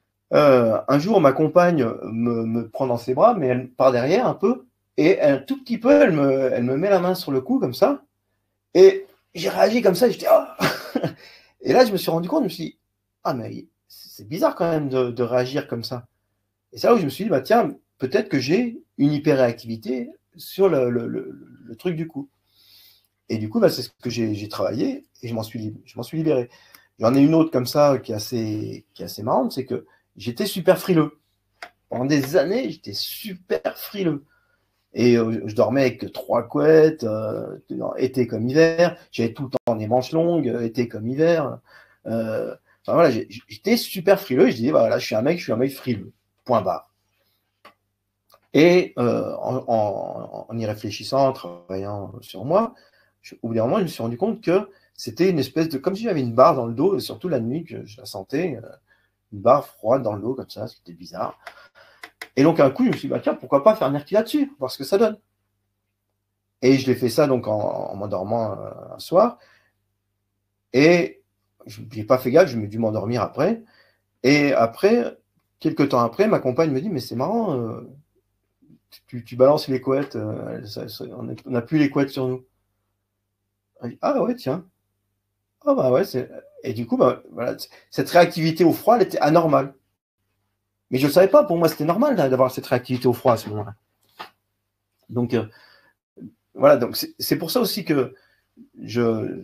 Speaker 2: un jour, ma compagne me prend dans ses bras, mais elle part derrière un peu, et un tout petit peu, elle me met la main sur le cou comme ça, et j'ai réagi comme ça, et j'étais oh et là, je me suis rendu compte, je me suis dit, ah mais c'est bizarre quand même de réagir comme ça. Et c'est là où je me suis dit, bah tiens, peut-être que j'ai une hyperréactivité sur le truc du cou. Et du coup, bah, c'est ce que j'ai travaillé et je m'en suis libéré. J'en ai une autre comme ça qui est assez marrante, c'est que j'étais super frileux. Pendant des années, j'étais super frileux. Et je dormais avec 3 couettes, été comme hiver. J'avais tout le temps des manches longues, été comme hiver. Enfin voilà, j'étais super frileux. Et je disais, bah, voilà, je suis un mec frileux. Point barre. Et en y réfléchissant, en travaillant sur moi, au bout d'un moment, je me suis rendu compte que c'était une espèce de... Comme si j'avais une barre dans le dos, et surtout la nuit, que je la sentais, une barre froide dans le dos, comme ça, c'était bizarre. Et donc, un coup, je me suis dit, bah, tiens, pourquoi pas faire NERTI là-dessus, voir ce que ça donne. Et je l'ai fait ça donc en m'endormant un soir. Et je n'ai pas fait gaffe, j'ai dû m'endormir après. Et après, quelques temps après, ma compagne me dit, mais c'est marrant, tu balances les couettes, on n'a plus les couettes sur nous. Elle dit, ah ouais, tiens. Ah bah ouais, et du coup, bah, voilà, cette réactivité au froid, elle était anormale. Mais je ne le savais pas, pour moi, c'était normal d'avoir cette réactivité au froid à ce moment-là. Donc, voilà, donc c'est pour ça aussi que là,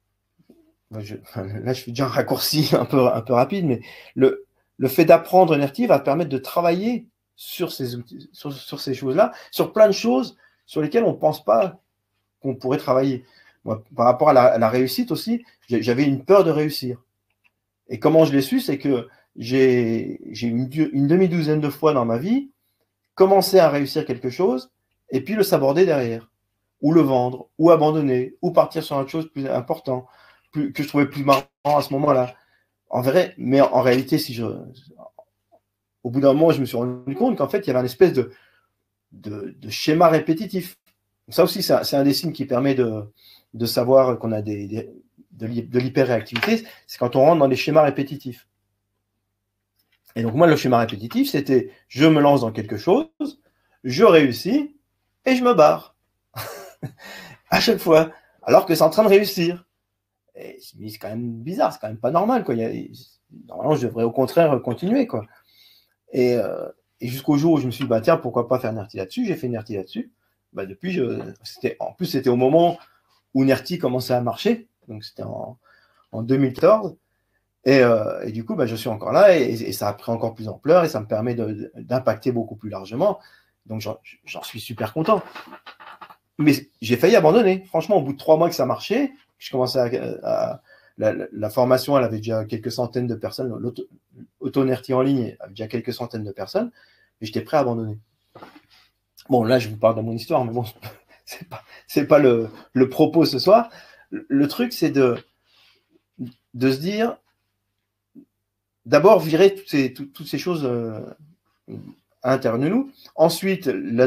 Speaker 2: je fais déjà un raccourci un peu rapide, mais le fait d'apprendre NRT va permettre de travailler sur ces outils, sur ces choses-là, sur plein de choses sur lesquelles on ne pense pas qu'on pourrait travailler. Moi, par rapport à la réussite aussi, j'avais une peur de réussir. Et comment je l'ai su, c'est que j'ai une demi-douzaine de fois dans ma vie commencé à réussir quelque chose et puis le saborder derrière, ou le vendre, ou abandonner, ou partir sur autre chose plus important, que je trouvais plus marrant à ce moment-là. Mais en réalité, au bout d'un moment, je me suis rendu compte qu'en fait, il y avait une espèce de schéma répétitif. Ça aussi, c'est un des signes qui permet de savoir qu'on a de l'hyperréactivité, c'est quand on rentre dans les schémas répétitifs. Et donc moi, le schéma répétitif, c'était je me lance dans quelque chose, je réussis et je me barre. À chaque fois, alors que c'est en train de réussir. Et c'est quand même bizarre, c'est quand même pas normal, quoi. Normalement, je devrais au contraire continuer, quoi. Et jusqu'au jour où je me suis dit, bah tiens, pourquoi pas faire NERTI là-dessus. J'ai fait NERTI là-dessus. Bah depuis, en plus, c'était au moment où NERTI commençait à marcher, donc c'était en 2014. Et du coup, bah, je suis encore là et ça a pris encore plus d'ampleur et ça me permet d'impacter beaucoup plus largement. Donc, j'en suis super content. Mais j'ai failli abandonner. Franchement, au bout de 3 mois que ça marchait, je commençais la formation, elle avait déjà quelques centaines de personnes. L'auto-NERTI en ligne avait déjà quelques centaines de personnes. Et j'étais prêt à abandonner. Bon, là, je vous parle de mon histoire, mais bon, c'est pas le propos ce soir. Le truc, c'est de se dire, d'abord, virer toutes ces choses à l'intérieur de nous. Ensuite, le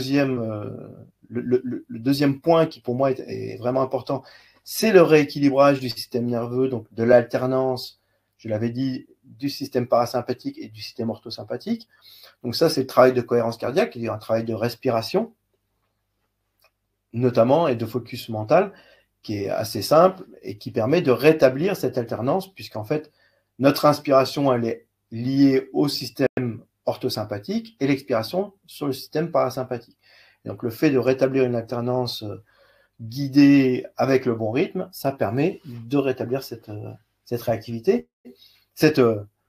Speaker 2: deuxième point qui, pour moi, est vraiment important, c'est le rééquilibrage du système nerveux, donc de l'alternance, je l'avais dit, du système parasympathique et du système orthosympathique. Donc ça, c'est le travail de cohérence cardiaque, c'est-à-dire un travail de respiration, notamment, et de focus mental, qui est assez simple et qui permet de rétablir cette alternance, puisqu'en fait, notre inspiration, elle est liée au système orthosympathique et l'expiration sur le système parasympathique. Et donc, le fait de rétablir une alternance guidée avec le bon rythme, ça permet de rétablir cette réactivité, cette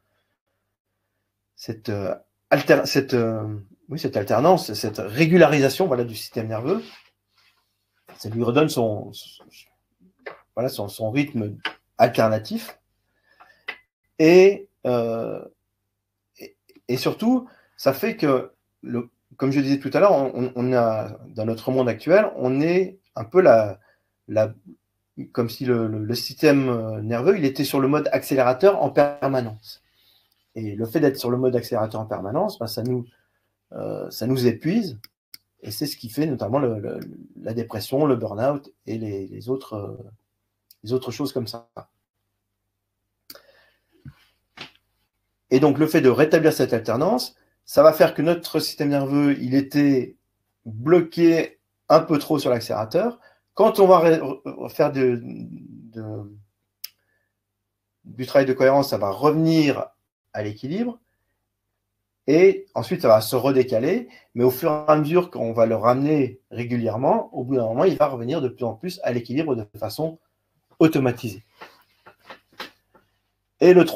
Speaker 2: alternance, cette régularisation, voilà, du système nerveux. Ça lui redonne son rythme alternatif. Et surtout, ça fait que, comme je disais tout à l'heure, on a, dans notre monde actuel, on est un peu comme si le système nerveux, il était sur le mode accélérateur en permanence. Et le fait d'être sur le mode accélérateur en permanence, ben, ça nous épuise. Et c'est ce qui fait notamment la dépression, le burn-out et les autres choses comme ça. Et donc, le fait de rétablir cette alternance, ça va faire que notre système nerveux, il était bloqué un peu trop sur l'accélérateur. Quand on va faire du travail de cohérence, ça va revenir à l'équilibre. Et ensuite, ça va se redécaler. Mais au fur et à mesure qu'on va le ramener régulièrement, au bout d'un moment, il va revenir de plus en plus à l'équilibre de façon automatisée. Et la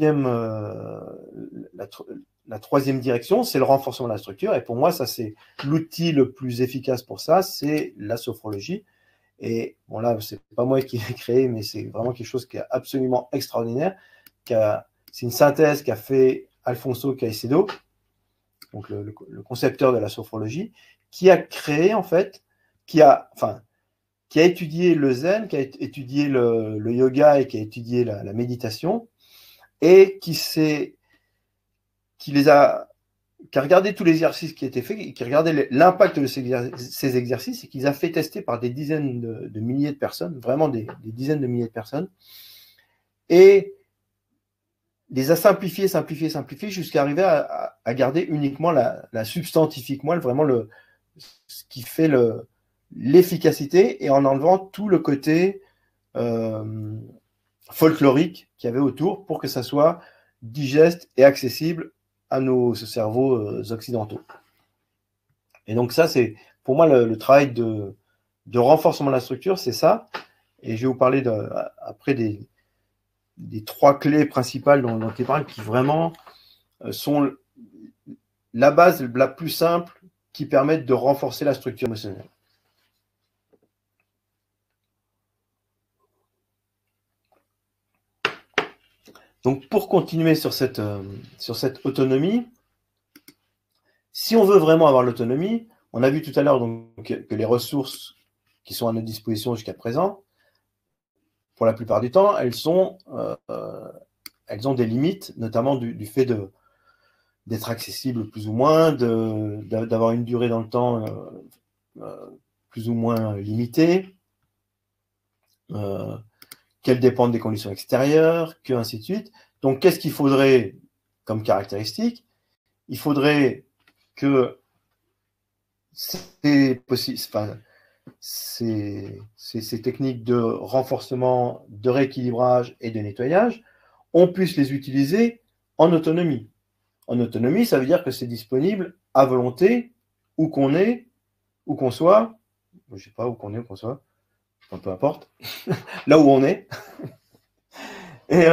Speaker 2: troisième direction, c'est le renforcement de la structure. Et pour moi, ça, c'est l'outil le plus efficace pour ça, c'est la sophrologie. Et bon, là, c'est pas moi qui l'ai créé, mais c'est vraiment quelque chose qui est absolument extraordinaire. C'est une synthèse qu'a fait Alfonso Caicedo. donc le concepteur de la sophrologie, qui a créé, en fait, qui a étudié le zen, qui a étudié le yoga et qui a étudié la méditation, et qui a regardé tous les exercices qui étaient faits, qui a regardé l'impact de ces exercices, et qui les a fait tester par des dizaines de milliers de personnes, vraiment des dizaines de milliers de personnes, et les a simplifiés jusqu'à arriver à garder uniquement la substantifique moelle, vraiment ce qui fait l'efficacité, et en enlevant tout le côté folklorique qu'il y avait autour pour que ça soit digeste et accessible à nos cerveaux occidentaux. Et donc ça, c'est pour moi le travail de renforcement de la structure, c'est ça. Et je vais vous parler après des 3 clés principales dont il parle, qui vraiment sont la base la plus simple qui permettent de renforcer la structure émotionnelle. Donc, pour continuer sur cette autonomie, si on veut vraiment avoir l'autonomie, on a vu tout à l'heure que les ressources qui sont à notre disposition jusqu'à présent, pour la plupart du temps, elles ont des limites, notamment du fait d'être accessibles plus ou moins, d'avoir une durée dans le temps plus ou moins limitée, qu'elles dépendent des conditions extérieures, que ainsi de suite. Donc, qu'est-ce qu'il faudrait comme caractéristique? Il faudrait que ces techniques de renforcement, de rééquilibrage et de nettoyage, on puisse les utiliser en autonomie. En autonomie, ça veut dire que c'est disponible à volonté, où qu'on est, où qu'on soit, je ne sais pas où qu'on est, où qu'on soit, enfin, peu importe, là où on est, et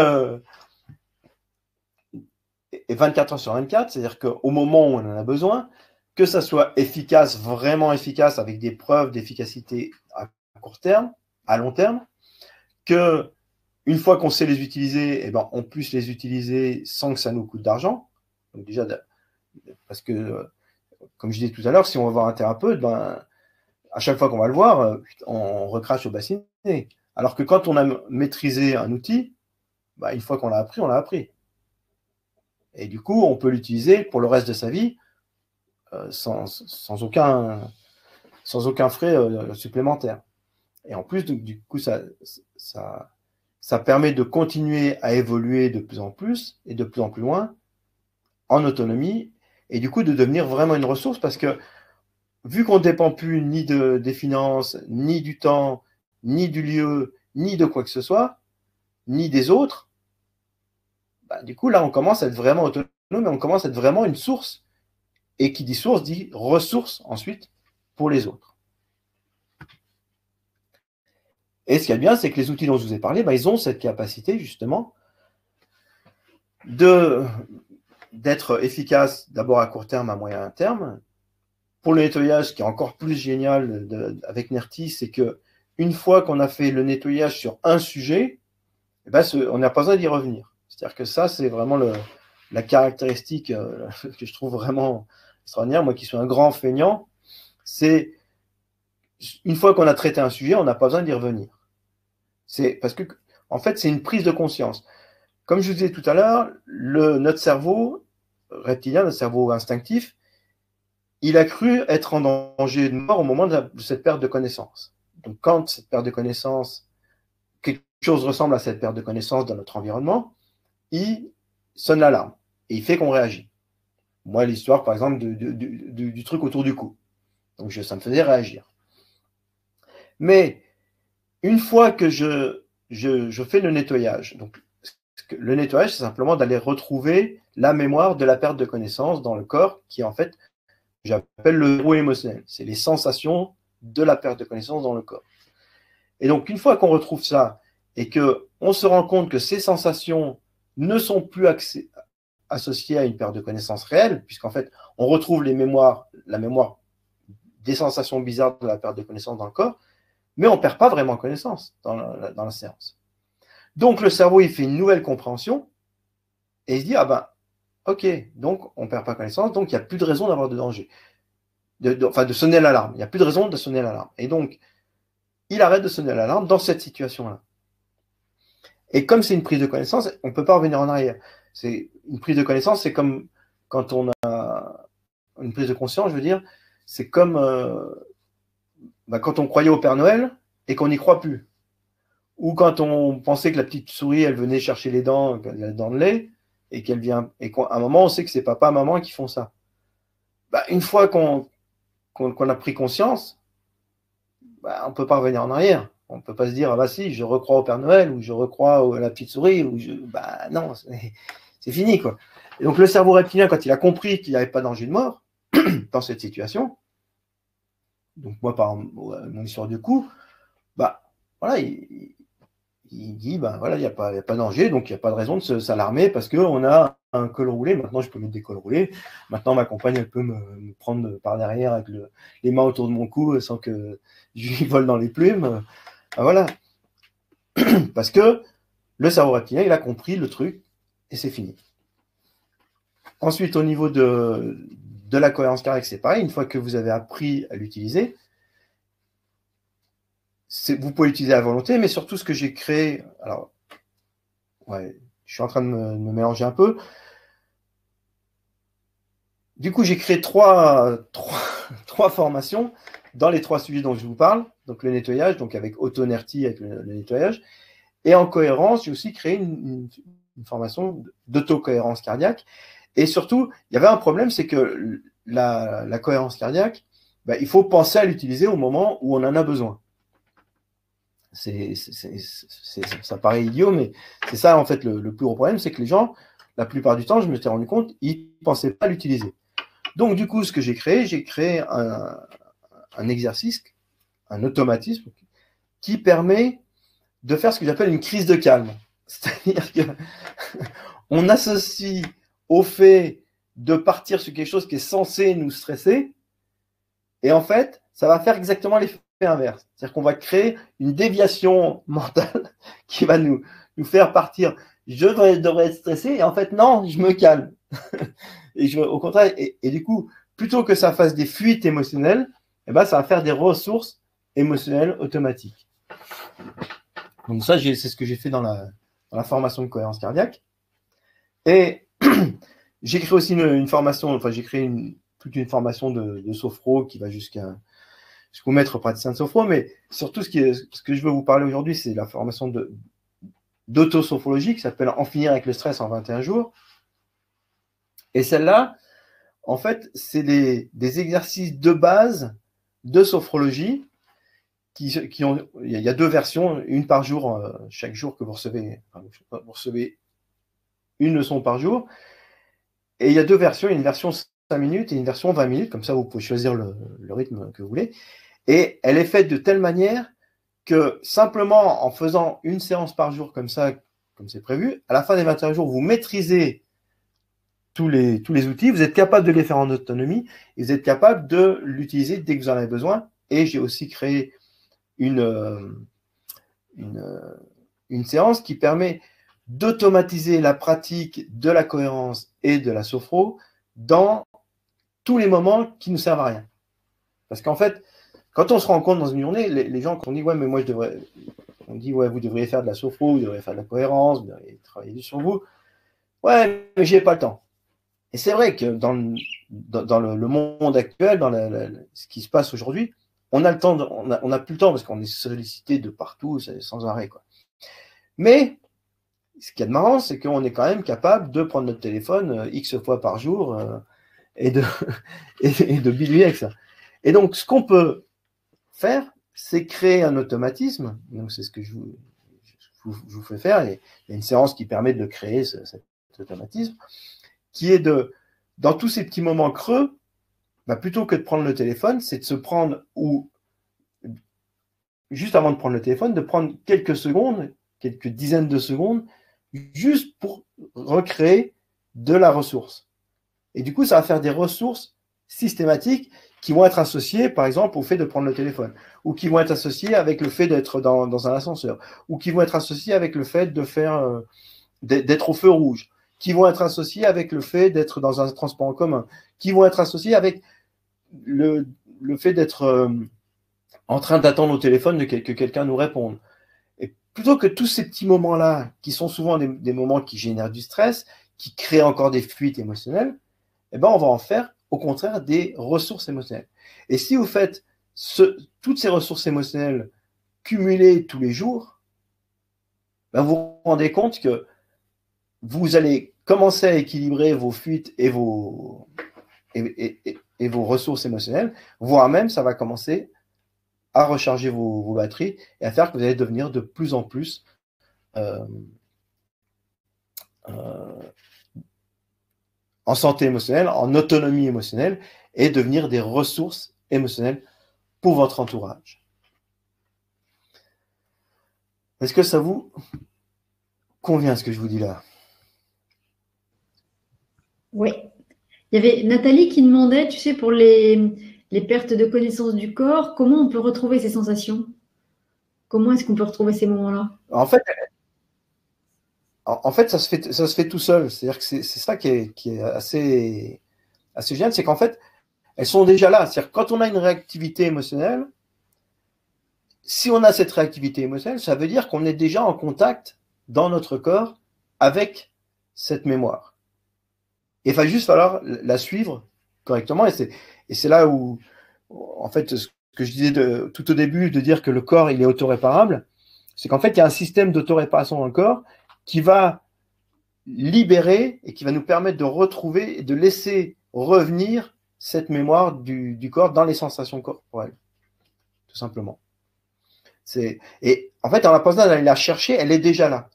Speaker 2: 24 heures sur 24, c'est-à-dire qu'au moment où on en a besoin, que ça soit efficace, vraiment efficace, avec des preuves d'efficacité à court terme, à long terme, que une fois qu'on sait les utiliser, on puisse les utiliser sans que ça nous coûte d'argent. Donc déjà, parce que, comme je disais tout à l'heure, si on va voir un thérapeute, à chaque fois qu'on va le voir, on recrache au bassinet. Alors que quand on a maîtrisé un outil, une fois qu'on l'a appris, on l'a appris. Et du coup, on peut l'utiliser pour le reste de sa vie sans aucun frais supplémentaire. Et en plus, du coup, ça permet de continuer à évoluer de plus en plus et de plus en plus loin en autonomie, et du coup de devenir vraiment une ressource, parce que vu qu'on ne dépend plus ni des finances, ni du temps, ni du lieu, ni de quoi que ce soit, ni des autres, du coup là on commence à être vraiment autonome, et on commence à être vraiment une source. Et qui dit source dit ressource ensuite pour les autres. Et ce qu'il y a de bien, c'est que les outils dont je vous ai parlé, ils ont cette capacité justement d'être efficaces d'abord à court terme, à moyen terme. Pour le nettoyage, ce qui est encore plus génial avec Nerti, c'est que une fois qu'on a fait le nettoyage sur un sujet, on n'a pas besoin d'y revenir. C'est-à-dire que ça, c'est vraiment la caractéristique que je trouve vraiment extraordinaire, moi qui suis un grand feignant, c'est une fois qu'on a traité un sujet, on n'a pas besoin d'y revenir. C'est parce que, en fait, c'est une prise de conscience. Comme je vous disais tout à l'heure, notre cerveau reptilien, notre cerveau instinctif, il a cru être en danger de mort au moment de cette perte de connaissance. Donc, quand cette perte de connaissance, quelque chose ressemble à cette perte de connaissance dans notre environnement, il sonne l'alarme et il fait qu'on réagit. Moi, l'histoire, par exemple, du truc autour du cou. Donc, ça me faisait réagir. Mais une fois que je fais le nettoyage, donc le nettoyage, c'est simplement d'aller retrouver la mémoire de la perte de connaissance dans le corps, qui est en fait, j'appelle le verrou émotionnel. C'est les sensations de la perte de connaissance dans le corps. Et donc, une fois qu'on retrouve ça et qu'on se rend compte que ces sensations ne sont plus associées à une perte de connaissance réelle, puisqu'en fait, on retrouve la mémoire des sensations bizarres de la perte de connaissance dans le corps, mais on ne perd pas vraiment connaissance dans la séance. Donc, le cerveau, il fait une nouvelle compréhension et il se dit, Ok, donc on ne perd pas connaissance, donc il n'y a plus de raison d'avoir de danger. Enfin, de sonner l'alarme. Il n'y a plus de raison de sonner l'alarme. Et donc, il arrête de sonner l'alarme dans cette situation-là. Et comme c'est une prise de connaissance, on ne peut pas revenir en arrière. C'est une prise de connaissance, c'est comme quand on a une prise de conscience, je veux dire, c'est comme quand on croyait au Père Noël et qu'on n'y croit plus. Ou quand on pensait que la petite souris, elle venait chercher les dents de lait, et qu'elle vient, et qu'à un moment, on sait que c'est papa, maman qui font ça. Une fois qu'on a pris conscience, on ne peut pas revenir en arrière. On ne peut pas se dire, ah bah si, je recrois au Père Noël, ou je recrois à la petite souris, ou non, c'est fini, quoi. Et donc le cerveau reptilien, quand il a compris qu'il n'y avait pas de danger de mort dans cette situation, donc moi, par mon histoire de coup, voilà, il dit, voilà, il n'y a pas de danger, donc il n'y a pas de raison de s'alarmer parce qu'on a un col roulé. Maintenant, je peux mettre des cols roulés. Maintenant, ma compagne, elle peut me prendre par derrière avec les mains autour de mon cou sans que je lui vole dans les plumes. Voilà. Parce que le cerveau reptilien, il a compris le truc et c'est fini. Ensuite, au niveau de la cohérence cardiaque, c'est pareil. Une fois que vous avez appris à l'utiliser, vous pouvez l'utiliser à volonté, mais surtout ce que j'ai créé. Alors, ouais, je suis en train de me mélanger un peu. Du coup, j'ai créé trois formations dans les 3 sujets dont je vous parle. Donc, le nettoyage, donc avec auto-nertie, avec le nettoyage. Et en cohérence, j'ai aussi créé une formation d'auto-cohérence cardiaque. Et surtout, il y avait un problème, c'est que la cohérence cardiaque, il faut penser à l'utiliser au moment où on en a besoin. Ça paraît idiot, mais c'est ça, en fait, le plus gros problème, c'est que les gens, la plupart du temps, je me suis rendu compte, ils ne pensaient pas à l'utiliser. Donc, du coup, ce que j'ai créé un exercice, un automatisme qui permet de faire ce que j'appelle une crise de calme. C'est-à-dire qu'on associe au fait de partir sur quelque chose qui est censé nous stresser, et en fait, ça va faire exactement l'effet inverse. C'est-à-dire qu'on va créer une déviation mentale qui va nous faire partir. Je devrais être stressé, et en fait, non, je me calme. Au contraire, et du coup, plutôt que ça fasse des fuites émotionnelles, ça va faire des ressources émotionnelles automatiques. Donc ça, c'est ce que j'ai fait dans la formation de cohérence cardiaque. Et j'ai créé aussi une formation, j'ai créé toute une formation de sophro qui va jusqu'au maître praticien de sophro, mais surtout ce que je veux vous parler aujourd'hui, c'est la formation d'autosophrologie qui s'appelle En finir avec le stress en 21 jours. Et celle-là, en fait, c'est des exercices de base de sophrologie qui ont, il y a 2 versions, une par jour, chaque jour que vous recevez une leçon par jour. Et il y a 2 versions, une version 5 minutes et une version 20 minutes, comme ça vous pouvez choisir le rythme que vous voulez. Et elle est faite de telle manière que simplement en faisant une séance par jour comme ça, comme c'est prévu, à la fin des 21 jours, vous maîtrisez tous les outils, vous êtes capable de les faire en autonomie et vous êtes capable de l'utiliser dès que vous en avez besoin. Et j'ai aussi créé une séance qui permet d'automatiser la pratique de la cohérence et de la sophro dans tous les moments qui ne servent à rien. Parce qu'en fait, quand on se rend compte dans une journée, les gens, quand on dit, ouais, mais moi on dit, ouais, vous devriez faire de la sophro, vous devriez faire de la cohérence, vous devriez travailler sur vous. Ouais, mais j'ai pas le temps. Et c'est vrai que dans le monde actuel, dans ce qui se passe aujourd'hui, on a le temps, on n'a plus le temps parce qu'on est sollicité de partout, sans arrêt, quoi. Mais ce qu'il y a de marrant, c'est qu'on est quand même capable de prendre notre téléphone X fois par jour et de bidouiller avec ça. Et donc, ce qu'on peut faire, c'est créer un automatisme. Donc, c'est ce que je vous fais faire. Il y a une séance qui permet de créer cet automatisme, qui est dans tous ces petits moments creux, plutôt que de prendre le téléphone, c'est de se prendre, ou juste avant de prendre le téléphone, de prendre quelques secondes, quelques dizaines de secondes, juste pour recréer de la ressource. Et du coup, ça va faire des ressources systématiques qui vont être associées, par exemple, au fait de prendre le téléphone, ou qui vont être associées avec le fait d'être dans un ascenseur, ou qui vont être associées avec le fait d'être au feu rouge, qui vont être associés avec le fait d'être dans un transport en commun, qui vont être associés avec le fait d'être en train d'attendre au téléphone que quelqu'un nous réponde. Et plutôt que tous ces petits moments-là, qui sont souvent des moments qui génèrent du stress, qui créent encore des fuites émotionnelles, eh ben, on va en faire, au contraire, des ressources émotionnelles. Et si vous faites toutes ces ressources émotionnelles cumulées tous les jours, ben, vous vous rendez compte que vous allez commencer à équilibrer vos fuites et vos ressources émotionnelles, voire même ça va commencer à recharger vos batteries et à faire que vous allez devenir de plus en plus en santé émotionnelle, en autonomie émotionnelle et devenir des ressources émotionnelles pour votre entourage. Est-ce que ça vous convient ce que je vous dis là?
Speaker 1: Oui. Il y avait Nathalie qui demandait, tu sais, pour les pertes de connaissance du corps, comment on peut retrouver ces sensations? Comment est-ce qu'on peut retrouver ces moments-là?
Speaker 2: En fait, ça se fait tout seul. C'est-à-dire que c'est ça qui est assez génial, c'est qu'en fait, elles sont déjà là. C'est-à-dire que quand on a une réactivité émotionnelle, si on a cette réactivité émotionnelle, ça veut dire qu'on est déjà en contact dans notre corps avec cette mémoire. Et il va juste falloir la suivre correctement. Et c'est là où, en fait, ce que je disais tout au début, de dire que le corps, il est autoréparable, c'est qu'en fait, il y a un système d'autoréparation dans le corps qui va libérer et qui va nous permettre de retrouver et de laisser revenir cette mémoire du corps dans les sensations corporelles, tout simplement. Et en fait, on n'a pas besoin d'aller la chercher, elle est déjà là.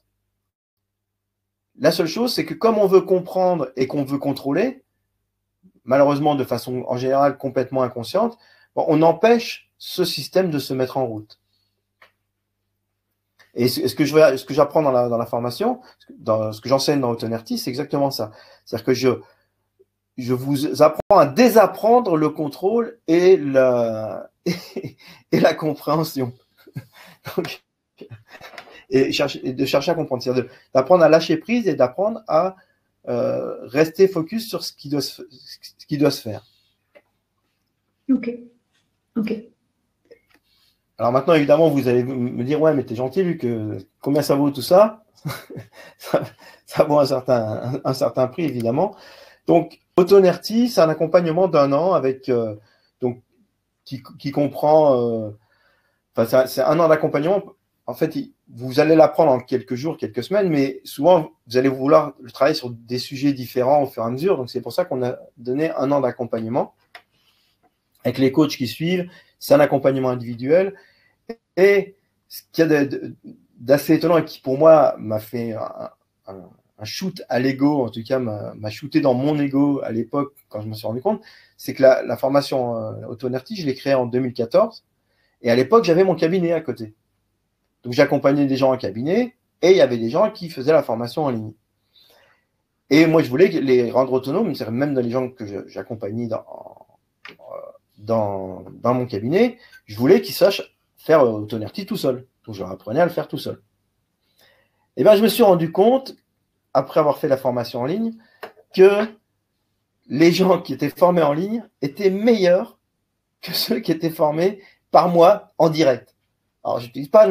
Speaker 2: La seule chose, c'est que comme on veut comprendre et qu'on veut contrôler, malheureusement de façon en général complètement inconsciente, on empêche ce système de se mettre en route. Et ce que j'apprends dans la formation, dans ce que j'enseigne dans Autonerty, c'est exactement ça. C'est-à-dire que je vous apprends à désapprendre le contrôle et la compréhension. Donc, et de chercher à comprendre, c'est-à-dire d'apprendre à lâcher prise et d'apprendre à rester focus sur ce qui doit se faire.
Speaker 1: Ok.
Speaker 2: Alors maintenant, évidemment, vous allez me dire, ouais, mais t'es gentil, Luc, combien ça vaut tout ça? Ça vaut un certain prix, évidemment. Donc, Autonerty, c'est un accompagnement d'1 an avec, donc, qui comprend, c'est 1 an d'accompagnement. En fait, vous allez l'apprendre en quelques jours, quelques semaines, mais souvent, vous allez vouloir travailler sur des sujets différents au fur et à mesure. Donc, c'est pour ça qu'on a donné 1 an d'accompagnement avec les coachs qui suivent. C'est un accompagnement individuel. Et ce qu'il y a d'assez étonnant et qui, pour moi, m'a fait un shoot à l'ego, en tout cas, m'a shooté dans mon ego à l'époque, quand je me suis rendu compte, c'est que la formation Autonerty, je l'ai créée en 2014. Et à l'époque, j'avais mon cabinet à côté. Donc, j'accompagnais des gens en cabinet et il y avait des gens qui faisaient la formation en ligne. Et moi, je voulais les rendre autonomes, même dans les gens que j'accompagnais dans mon cabinet, je voulais qu'ils sachent faire Autonerty tout seul. Donc, je leur apprenais à le faire tout seul. Et bien, je me suis rendu compte, après avoir fait la formation en ligne, que les gens qui étaient formés en ligne étaient meilleurs que ceux qui étaient formés par moi en direct. Alors, je n'utilise pas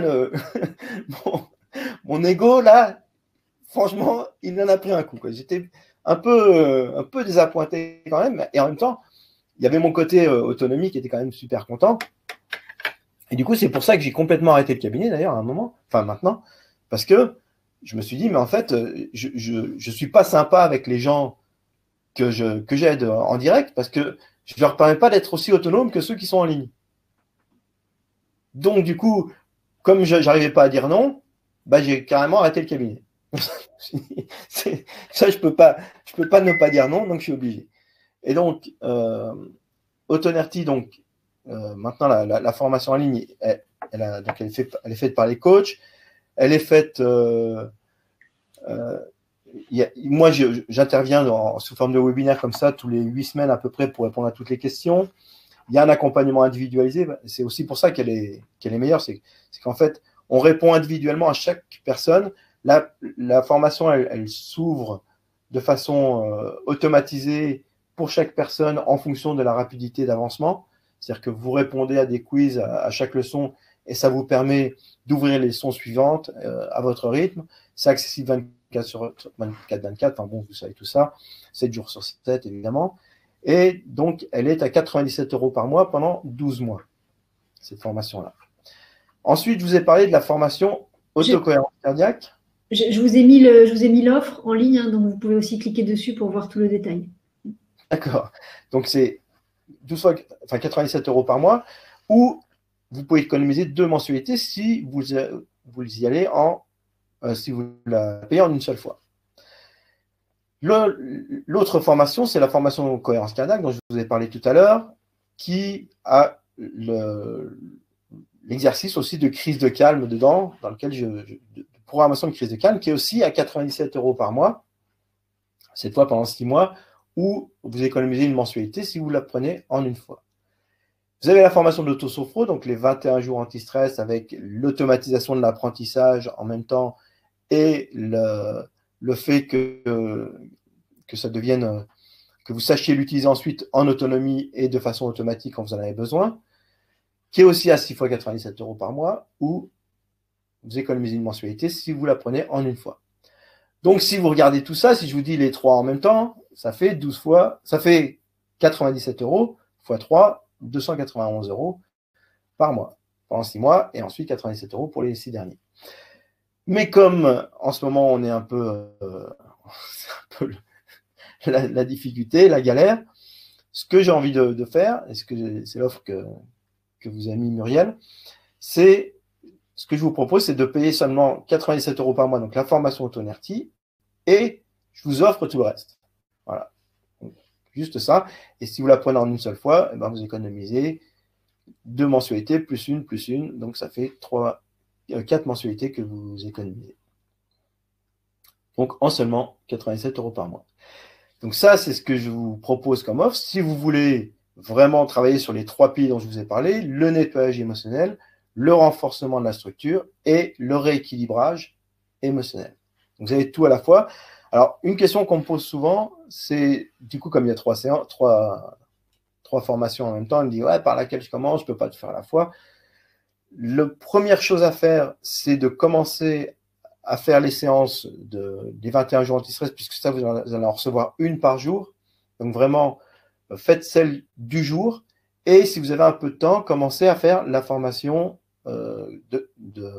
Speaker 2: mon ego, là, franchement, il en a pris un coup, quoi. J'étais un peu désappointé quand même, et en même temps, il y avait mon côté autonomie qui était quand même super content. Et du coup, c'est pour ça que j'ai complètement arrêté le cabinet, d'ailleurs, à un moment, enfin maintenant, parce que je me suis dit, mais en fait, je suis pas sympa avec les gens que j'aide en direct, parce que je ne leur permets pas d'être aussi autonome que ceux qui sont en ligne. Donc, du coup, comme je n'arrivais pas à dire non, bah, j'ai carrément arrêté le cabinet. Ça, je peux pas ne pas dire non, donc je suis obligé. Et donc, Autonerty, donc, maintenant, la formation en ligne, elle est faite par les coachs. Elle est faite. Moi, j'interviens sous forme de webinaire comme ça tous les 8 semaines à peu près pour répondre à toutes les questions. Il y a un accompagnement individualisé. C'est aussi pour ça qu'elle est meilleure. C'est qu'en fait, on répond individuellement à chaque personne. La formation, elle s'ouvre de façon automatisée pour chaque personne en fonction de la rapidité d'avancement. C'est-à-dire que vous répondez à des quiz à chaque leçon et ça vous permet d'ouvrir les leçons suivantes à votre rythme. C'est accessible 24 sur 24, enfin bon, vous savez tout ça, 7 jours sur 7 évidemment. Et donc, elle est à 97 € par mois pendant 12 mois, cette formation-là. Ensuite, je vous ai parlé de la formation autocohérence cardiaque.
Speaker 1: Je vous ai mis l'offre en ligne, hein, donc vous pouvez aussi cliquer dessus pour voir tout le détail.
Speaker 2: D'accord. Donc, c'est 97 € par mois, ou vous pouvez économiser 2 mensualités si vous y allez si vous la payez en une seule fois. L'autre formation, c'est la formation cohérence cardiaque dont je vous ai parlé tout à l'heure, qui a l'exercice aussi de crise de calme dedans, dans lequel de programmation de crise de calme, qui est aussi à 97 € par mois, cette fois pendant 6 mois, où vous économisez une mensualité si vous la prenez en une fois. Vous avez la formation de l'autosophro, donc les 21 jours anti-stress avec l'automatisation de l'apprentissage en même temps et le fait que ça devienne, que vous sachiez l'utiliser ensuite en autonomie et de façon automatique quand vous en avez besoin, qui est aussi à 6 fois 97 € par mois, où vous économisez une mensualité si vous la prenez en une fois. Donc, si vous regardez tout ça, si je vous dis les 3 en même temps, ça fait 12 fois, ça fait 97 € fois 3, 291 € par mois, pendant 6 mois, et ensuite 97 € pour les 6 derniers. Mais comme en ce moment, on est un peu, la difficulté, la galère, ce que j'ai envie de faire, et c'est l'offre que vous a mis Muriel, c'est ce que je vous propose, c'est de payer seulement 97 € par mois, donc la formation AutoNerti, et je vous offre tout le reste. Voilà. Donc, juste ça. Et si vous la prenez en une seule fois, eh ben, vous économisez 2 mensualités plus une, donc ça fait 4 mensualités que vous économisez. Donc en seulement 97 € par mois. Donc ça, c'est ce que je vous propose comme offre. Si vous voulez vraiment travailler sur les 3 piliers dont je vous ai parlé, le nettoyage émotionnel, le renforcement de la structure et le rééquilibrage émotionnel. Donc vous avez tout à la fois. Alors, une question qu'on me pose souvent, c'est, du coup, comme il y a 3 formations en même temps, on me dit, ouais, par laquelle je commence, je ne peux pas tout faire à la fois. La première chose à faire, c'est de commencer à faire les séances des 21 jours anti-stress, puisque ça, vous allez en recevoir une par jour. Donc vraiment, faites celle du jour. Et si vous avez un peu de temps, commencez à faire la formation de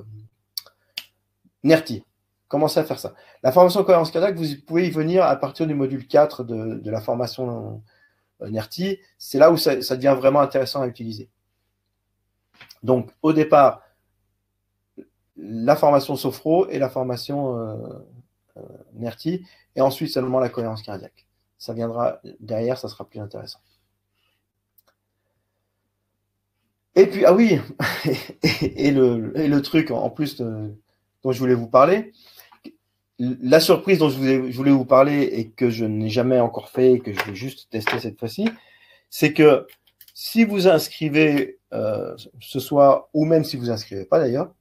Speaker 2: NERTI. Commencez à faire ça. La formation cohérence cardiaque, vous pouvez y venir à partir du module 4 de la formation NERTI. C'est là où ça devient vraiment intéressant à utiliser. Donc, au départ, la formation sophro et la formation NERTI, et ensuite seulement la cohérence cardiaque. Ça viendra derrière, ça sera plus intéressant. Et puis, ah oui, et le truc en plus dont je voulais vous parler, la surprise dont je voulais vous parler et que je n'ai jamais encore fait et que je vais juste tester cette fois-ci, c'est que si vous inscrivez ce soir, ou même si vous ne inscrivez pas d'ailleurs,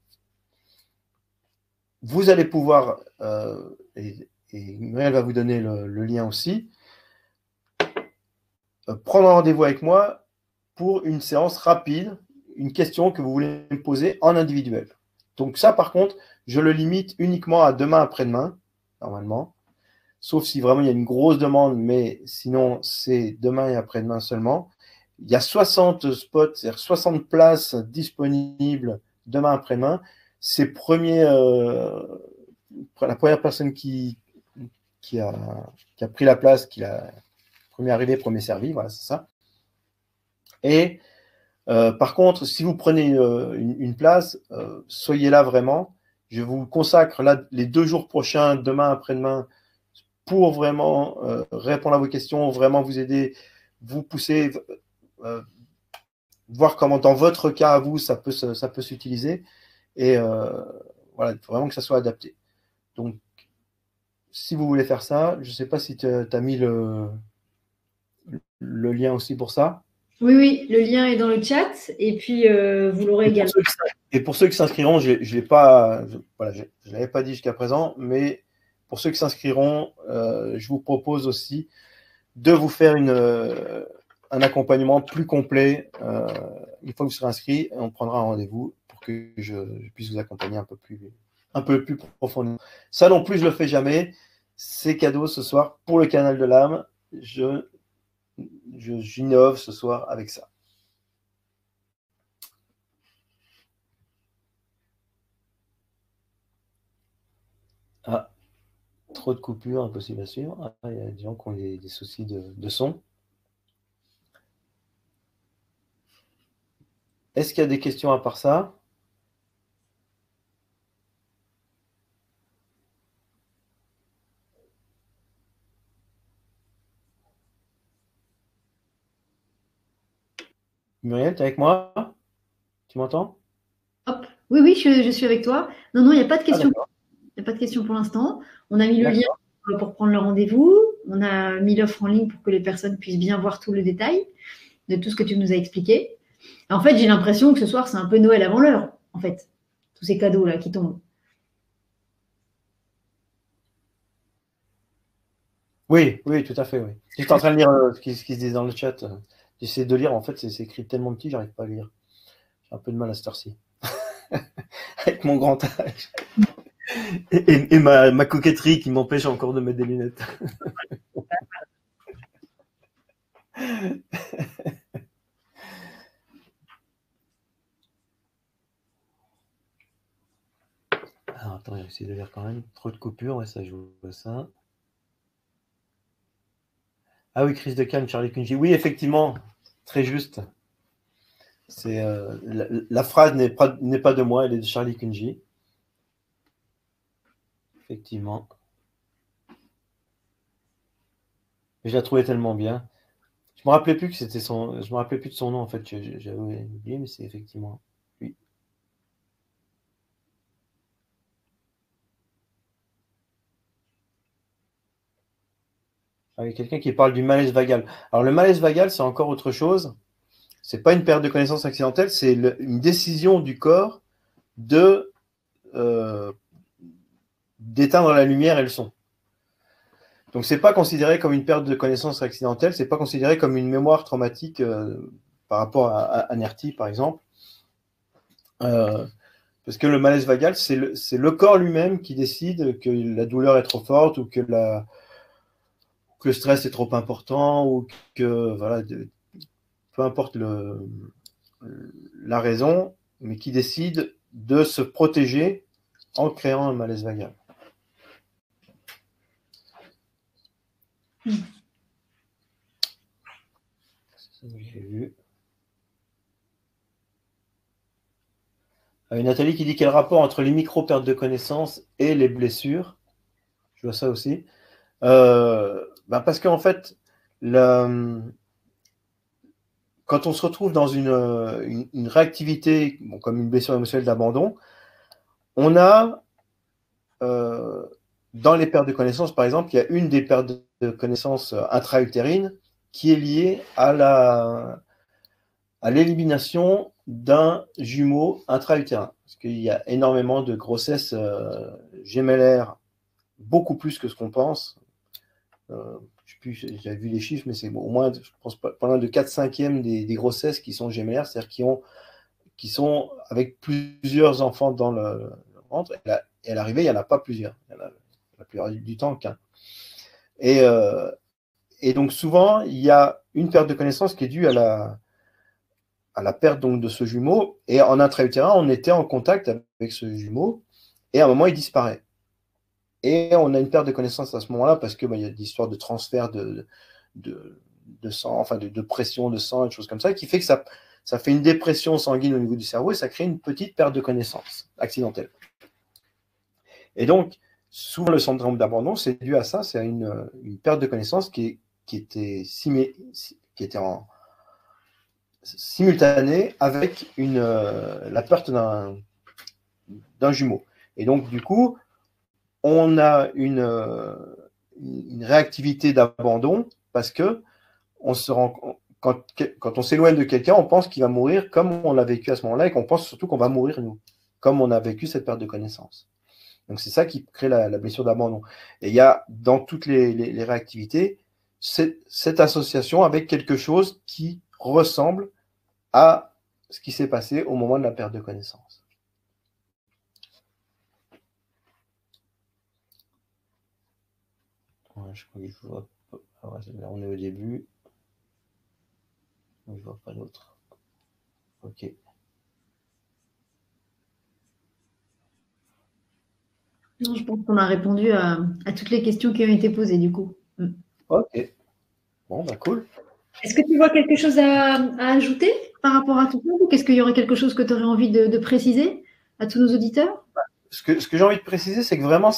Speaker 2: vous allez pouvoir, et Muriel va vous donner le lien aussi, prendre un rendez-vous avec moi pour une séance rapide, une question que vous voulez me poser en individuel. Donc ça, par contre, je le limite uniquement à demain après-demain, normalement, sauf si vraiment il y a une grosse demande, mais sinon, c'est demain et après-demain seulement. Il y a 60 spots, c'est-à-dire 60 places disponibles demain après-demain. C'est la première personne qui a pris la place, premier arrivé, premier servi, voilà, c'est ça. Et par contre, si vous prenez une place, soyez là vraiment. Je vous consacre là, les 2 jours prochains, demain, après-demain, pour vraiment répondre à vos questions, vraiment vous aider, vous pousser, voir comment dans votre cas à vous, ça peut s'utiliser. Et voilà, il faut vraiment que ça soit adapté. Donc, si vous voulez faire ça, je ne sais pas si tu as mis le lien aussi pour ça.
Speaker 1: Oui, le lien est dans le chat et puis vous l'aurez également.
Speaker 2: Et pour ceux qui s'inscriront, je ne l'avais pas dit jusqu'à présent, mais pour ceux qui s'inscriront, je vous propose aussi de vous faire un accompagnement plus complet. Une fois que vous serez inscrit, on prendra un rendez-vous pour que je puisse vous accompagner un peu plus profondément. Ça non plus, je le fais jamais. C'est cadeau ce soir pour le canal de l'âme. J'innove ce soir avec ça. Ah, trop de coupures, impossible à suivre. Ah, il y a des gens qui ont des soucis de son. Est-ce qu'il y a des questions à part ça? Muriel, tu es avec moi? Tu m'entends?
Speaker 1: Hop. Oui, oui, je suis avec toi. Non, non, il n'y a pas de question.
Speaker 2: Ah,
Speaker 1: Il n'y a pas de question pour l'instant. On a mis le lien pour prendre le rendez-vous. On a mis l'offre en ligne pour que les personnes puissent bien voir tout le détail de tout ce que tu nous as expliqué. En fait, j'ai l'impression que ce soir, c'est un peu Noël avant l'heure, en fait. Tous ces cadeaux-là qui tombent.
Speaker 2: Oui, oui, tout à fait. Oui. J'étais en train de lire ce qui se dit dans le chat. J'essaie de lire, en fait, c'est écrit tellement petit, j'arrive pas à lire. J'ai un peu de mal à cette heure-ci. Avec mon grand âge. Et ma coquetterie qui m'empêche encore de mettre des lunettes. Alors, attends, je vais essayer de lire quand même. Trop de coupures, ouais, ça, je vois ça. Ah oui, crise de calme, Charlie Kunji. Oui, effectivement, très juste. C'est la phrase n'est pas de moi, elle est de Charlie Kunji. Effectivement. Mais je la trouvais tellement bien. Je me rappelais plus que c'était son. Je me rappelais plus de son nom en fait. J'avais oublié, mais c'est effectivement lui. Avec quelqu'un qui parle du malaise vagal. Alors le malaise vagal, c'est encore autre chose. C'est pas une perte de connaissance accidentelle, c'est une décision du corps de d'éteindre la lumière et le son. Donc c'est pas considéré comme une perte de connaissance accidentelle, c'est pas considéré comme une mémoire traumatique par rapport à Nerti par exemple. Parce que le malaise vagal, c'est le corps lui-même qui décide que la douleur est trop forte ou que le stress est trop important ou que voilà, peu importe la raison, mais qui décide de se protéger en créant un malaise vagal. J'ai vu. Nathalie qui dit quel rapport entre les micro-pertes de connaissance et les blessures. Je vois ça aussi. Parce qu'en fait, quand on se retrouve dans une réactivité, comme une blessure émotionnelle d'abandon, on a, dans les pertes de connaissances, par exemple, il y a une des pertes de connaissances intra-utérines qui est liée à l'élimination d'un jumeau intra-utérin. Parce qu'il y a énormément de grossesses gémellaires, beaucoup plus que ce qu'on pense. J'avais vu les chiffres, mais c'est au moins, je pense, pas loin de 4/5 des grossesses qui sont gémellaires, c'est-à-dire qui sont avec plusieurs enfants dans le ventre. Et à l'arrivée, il n'y en a pas plusieurs. Il y en a la plupart du temps qu'un. Et donc, souvent, il y a une perte de connaissance qui est due à la perte donc, de ce jumeau. Et en intra-utérin, on était en contact avec ce jumeau. Et à un moment, il disparaît. Et on a une perte de connaissance à ce moment-là parce qu'il y a des histoires de transfert de sang, enfin de pression de sang et des choses comme ça, qui fait que ça fait une dépression sanguine au niveau du cerveau et ça crée une petite perte de connaissance accidentelle. Et donc, souvent le syndrome d'abandon, c'est dû à ça, c'est à une perte de connaissance qui était simultanée avec la perte d'un jumeau. Et donc, du coup, on a une réactivité d'abandon parce que quand on s'éloigne de quelqu'un, on pense qu'il va mourir comme on l'a vécu à ce moment-là et qu'on pense surtout qu'on va mourir nous, comme on a vécu cette perte de connaissance. Donc, c'est ça qui crée la blessure d'abandon. Et il y a dans toutes les réactivités cette association avec quelque chose qui ressemble à ce qui s'est passé au moment de la perte de connaissance. Ouais, je crois que je vois pas. Ah ouais, là, on est au début. Je ne vois pas l'autre. Ok.
Speaker 1: Non, je pense qu'on a répondu à toutes les questions qui ont été posées du coup.
Speaker 2: Ok. Bon, bah cool.
Speaker 1: Est-ce que tu vois quelque chose à ajouter par rapport à tout ça, ou qu'est-ce qu'il y aurait quelque chose que tu aurais envie de préciser à tous nos auditeurs?
Speaker 2: Ce que j'ai envie de préciser, c'est que vraiment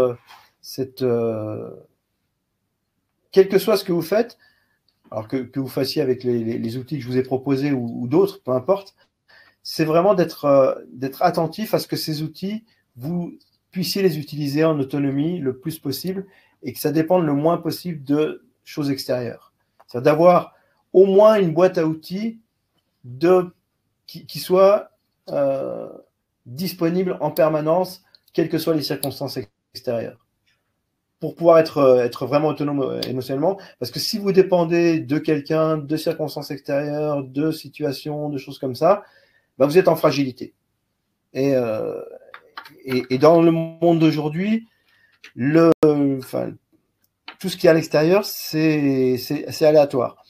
Speaker 2: quel que soit ce que vous faites, alors que vous fassiez avec les outils que je vous ai proposés ou d'autres, peu importe, c'est vraiment d'être attentif à ce que ces outils, vous puissiez les utiliser en autonomie le plus possible et que ça dépende le moins possible de choses extérieures. C'est-à-dire d'avoir au moins une boîte à outils qui soit disponible en permanence, quelles que soient les circonstances extérieures, pour pouvoir être vraiment autonome émotionnellement. Parce que si vous dépendez de quelqu'un, de circonstances extérieures, de situations, de choses comme ça, ben vous êtes en fragilité. Et dans le monde d'aujourd'hui, tout ce qui est à l'extérieur, c'est aléatoire.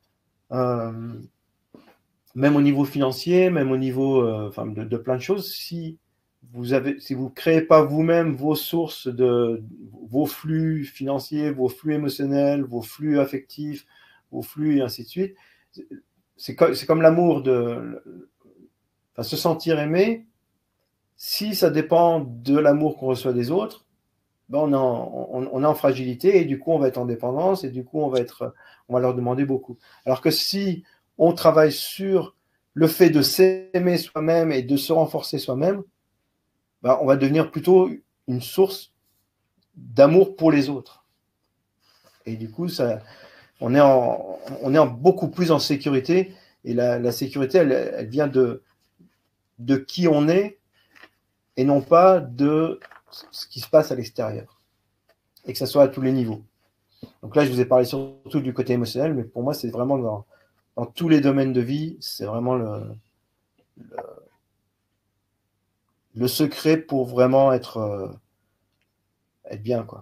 Speaker 2: Même au niveau financier, même au niveau de plein de choses, si vous créez pas vous-même vos sources vos flux financiers, vos flux émotionnels, vos flux affectifs, vos flux et ainsi de suite, c'est comme l'amour se sentir aimé. Si ça dépend de l'amour qu'on reçoit des autres, ben on est en fragilité et du coup on va être en dépendance et du coup on va leur demander beaucoup. Alors que si on travaille sur le fait de s'aimer soi-même et de se renforcer soi-même, ben on va devenir plutôt une source d'amour pour les autres. Et du coup, on est beaucoup plus en sécurité. Et la sécurité, elle vient de qui on est et non pas de ce qui se passe à l'extérieur. Et que ça soit à tous les niveaux. Donc là, je vous ai parlé surtout du côté émotionnel, mais pour moi, c'est vraiment dans tous les domaines de vie, c'est vraiment le secret pour vraiment être bien, quoi.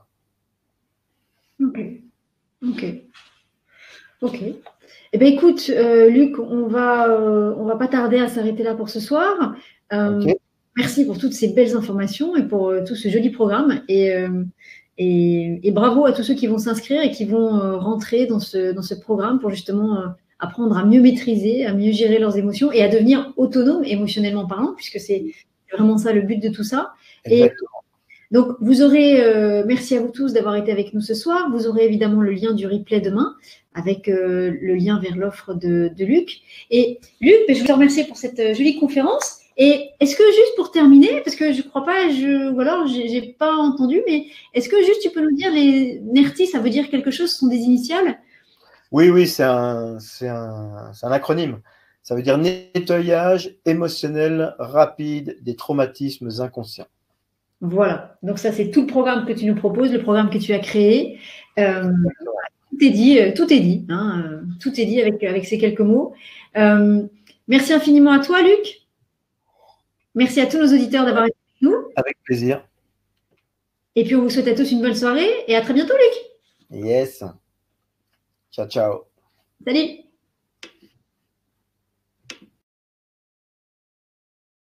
Speaker 1: Ok. Eh bien, écoute, Luc, on va pas tarder à s'arrêter là pour ce soir.
Speaker 2: Okay.
Speaker 1: Merci pour toutes ces belles informations et pour tout ce joli programme. Et bravo à tous ceux qui vont s'inscrire et qui vont rentrer dans ce programme pour justement apprendre à mieux maîtriser, à mieux gérer leurs émotions et à devenir autonomes émotionnellement parlant, puisque c'est vraiment ça le but de tout ça.
Speaker 2: Exactement.
Speaker 1: Donc, vous aurez, merci à vous tous d'avoir été avec nous ce soir. Vous aurez évidemment le lien du replay demain avec le lien vers l'offre de Luc. Et Luc, je veux te remercier pour cette jolie conférence. Et est-ce que juste pour terminer, parce que je crois pas, ou alors j'ai pas entendu, mais est-ce que juste tu peux nous dire les NERTI, ça veut dire quelque chose, ce sont des initiales?
Speaker 2: Oui, c'est un acronyme. Ça veut dire nettoyage émotionnel rapide des traumatismes inconscients.
Speaker 1: Voilà, donc ça c'est tout le programme que tu nous proposes, le programme que tu as créé. Tout est dit, tout est dit, hein, tout est dit avec ces quelques mots. Merci infiniment à toi, Luc. Merci à tous nos auditeurs d'avoir été avec nous.
Speaker 2: Avec plaisir.
Speaker 1: Et puis on vous souhaite à tous une bonne soirée et à très bientôt, Luc.
Speaker 2: Yes. Ciao, ciao.
Speaker 1: Salut.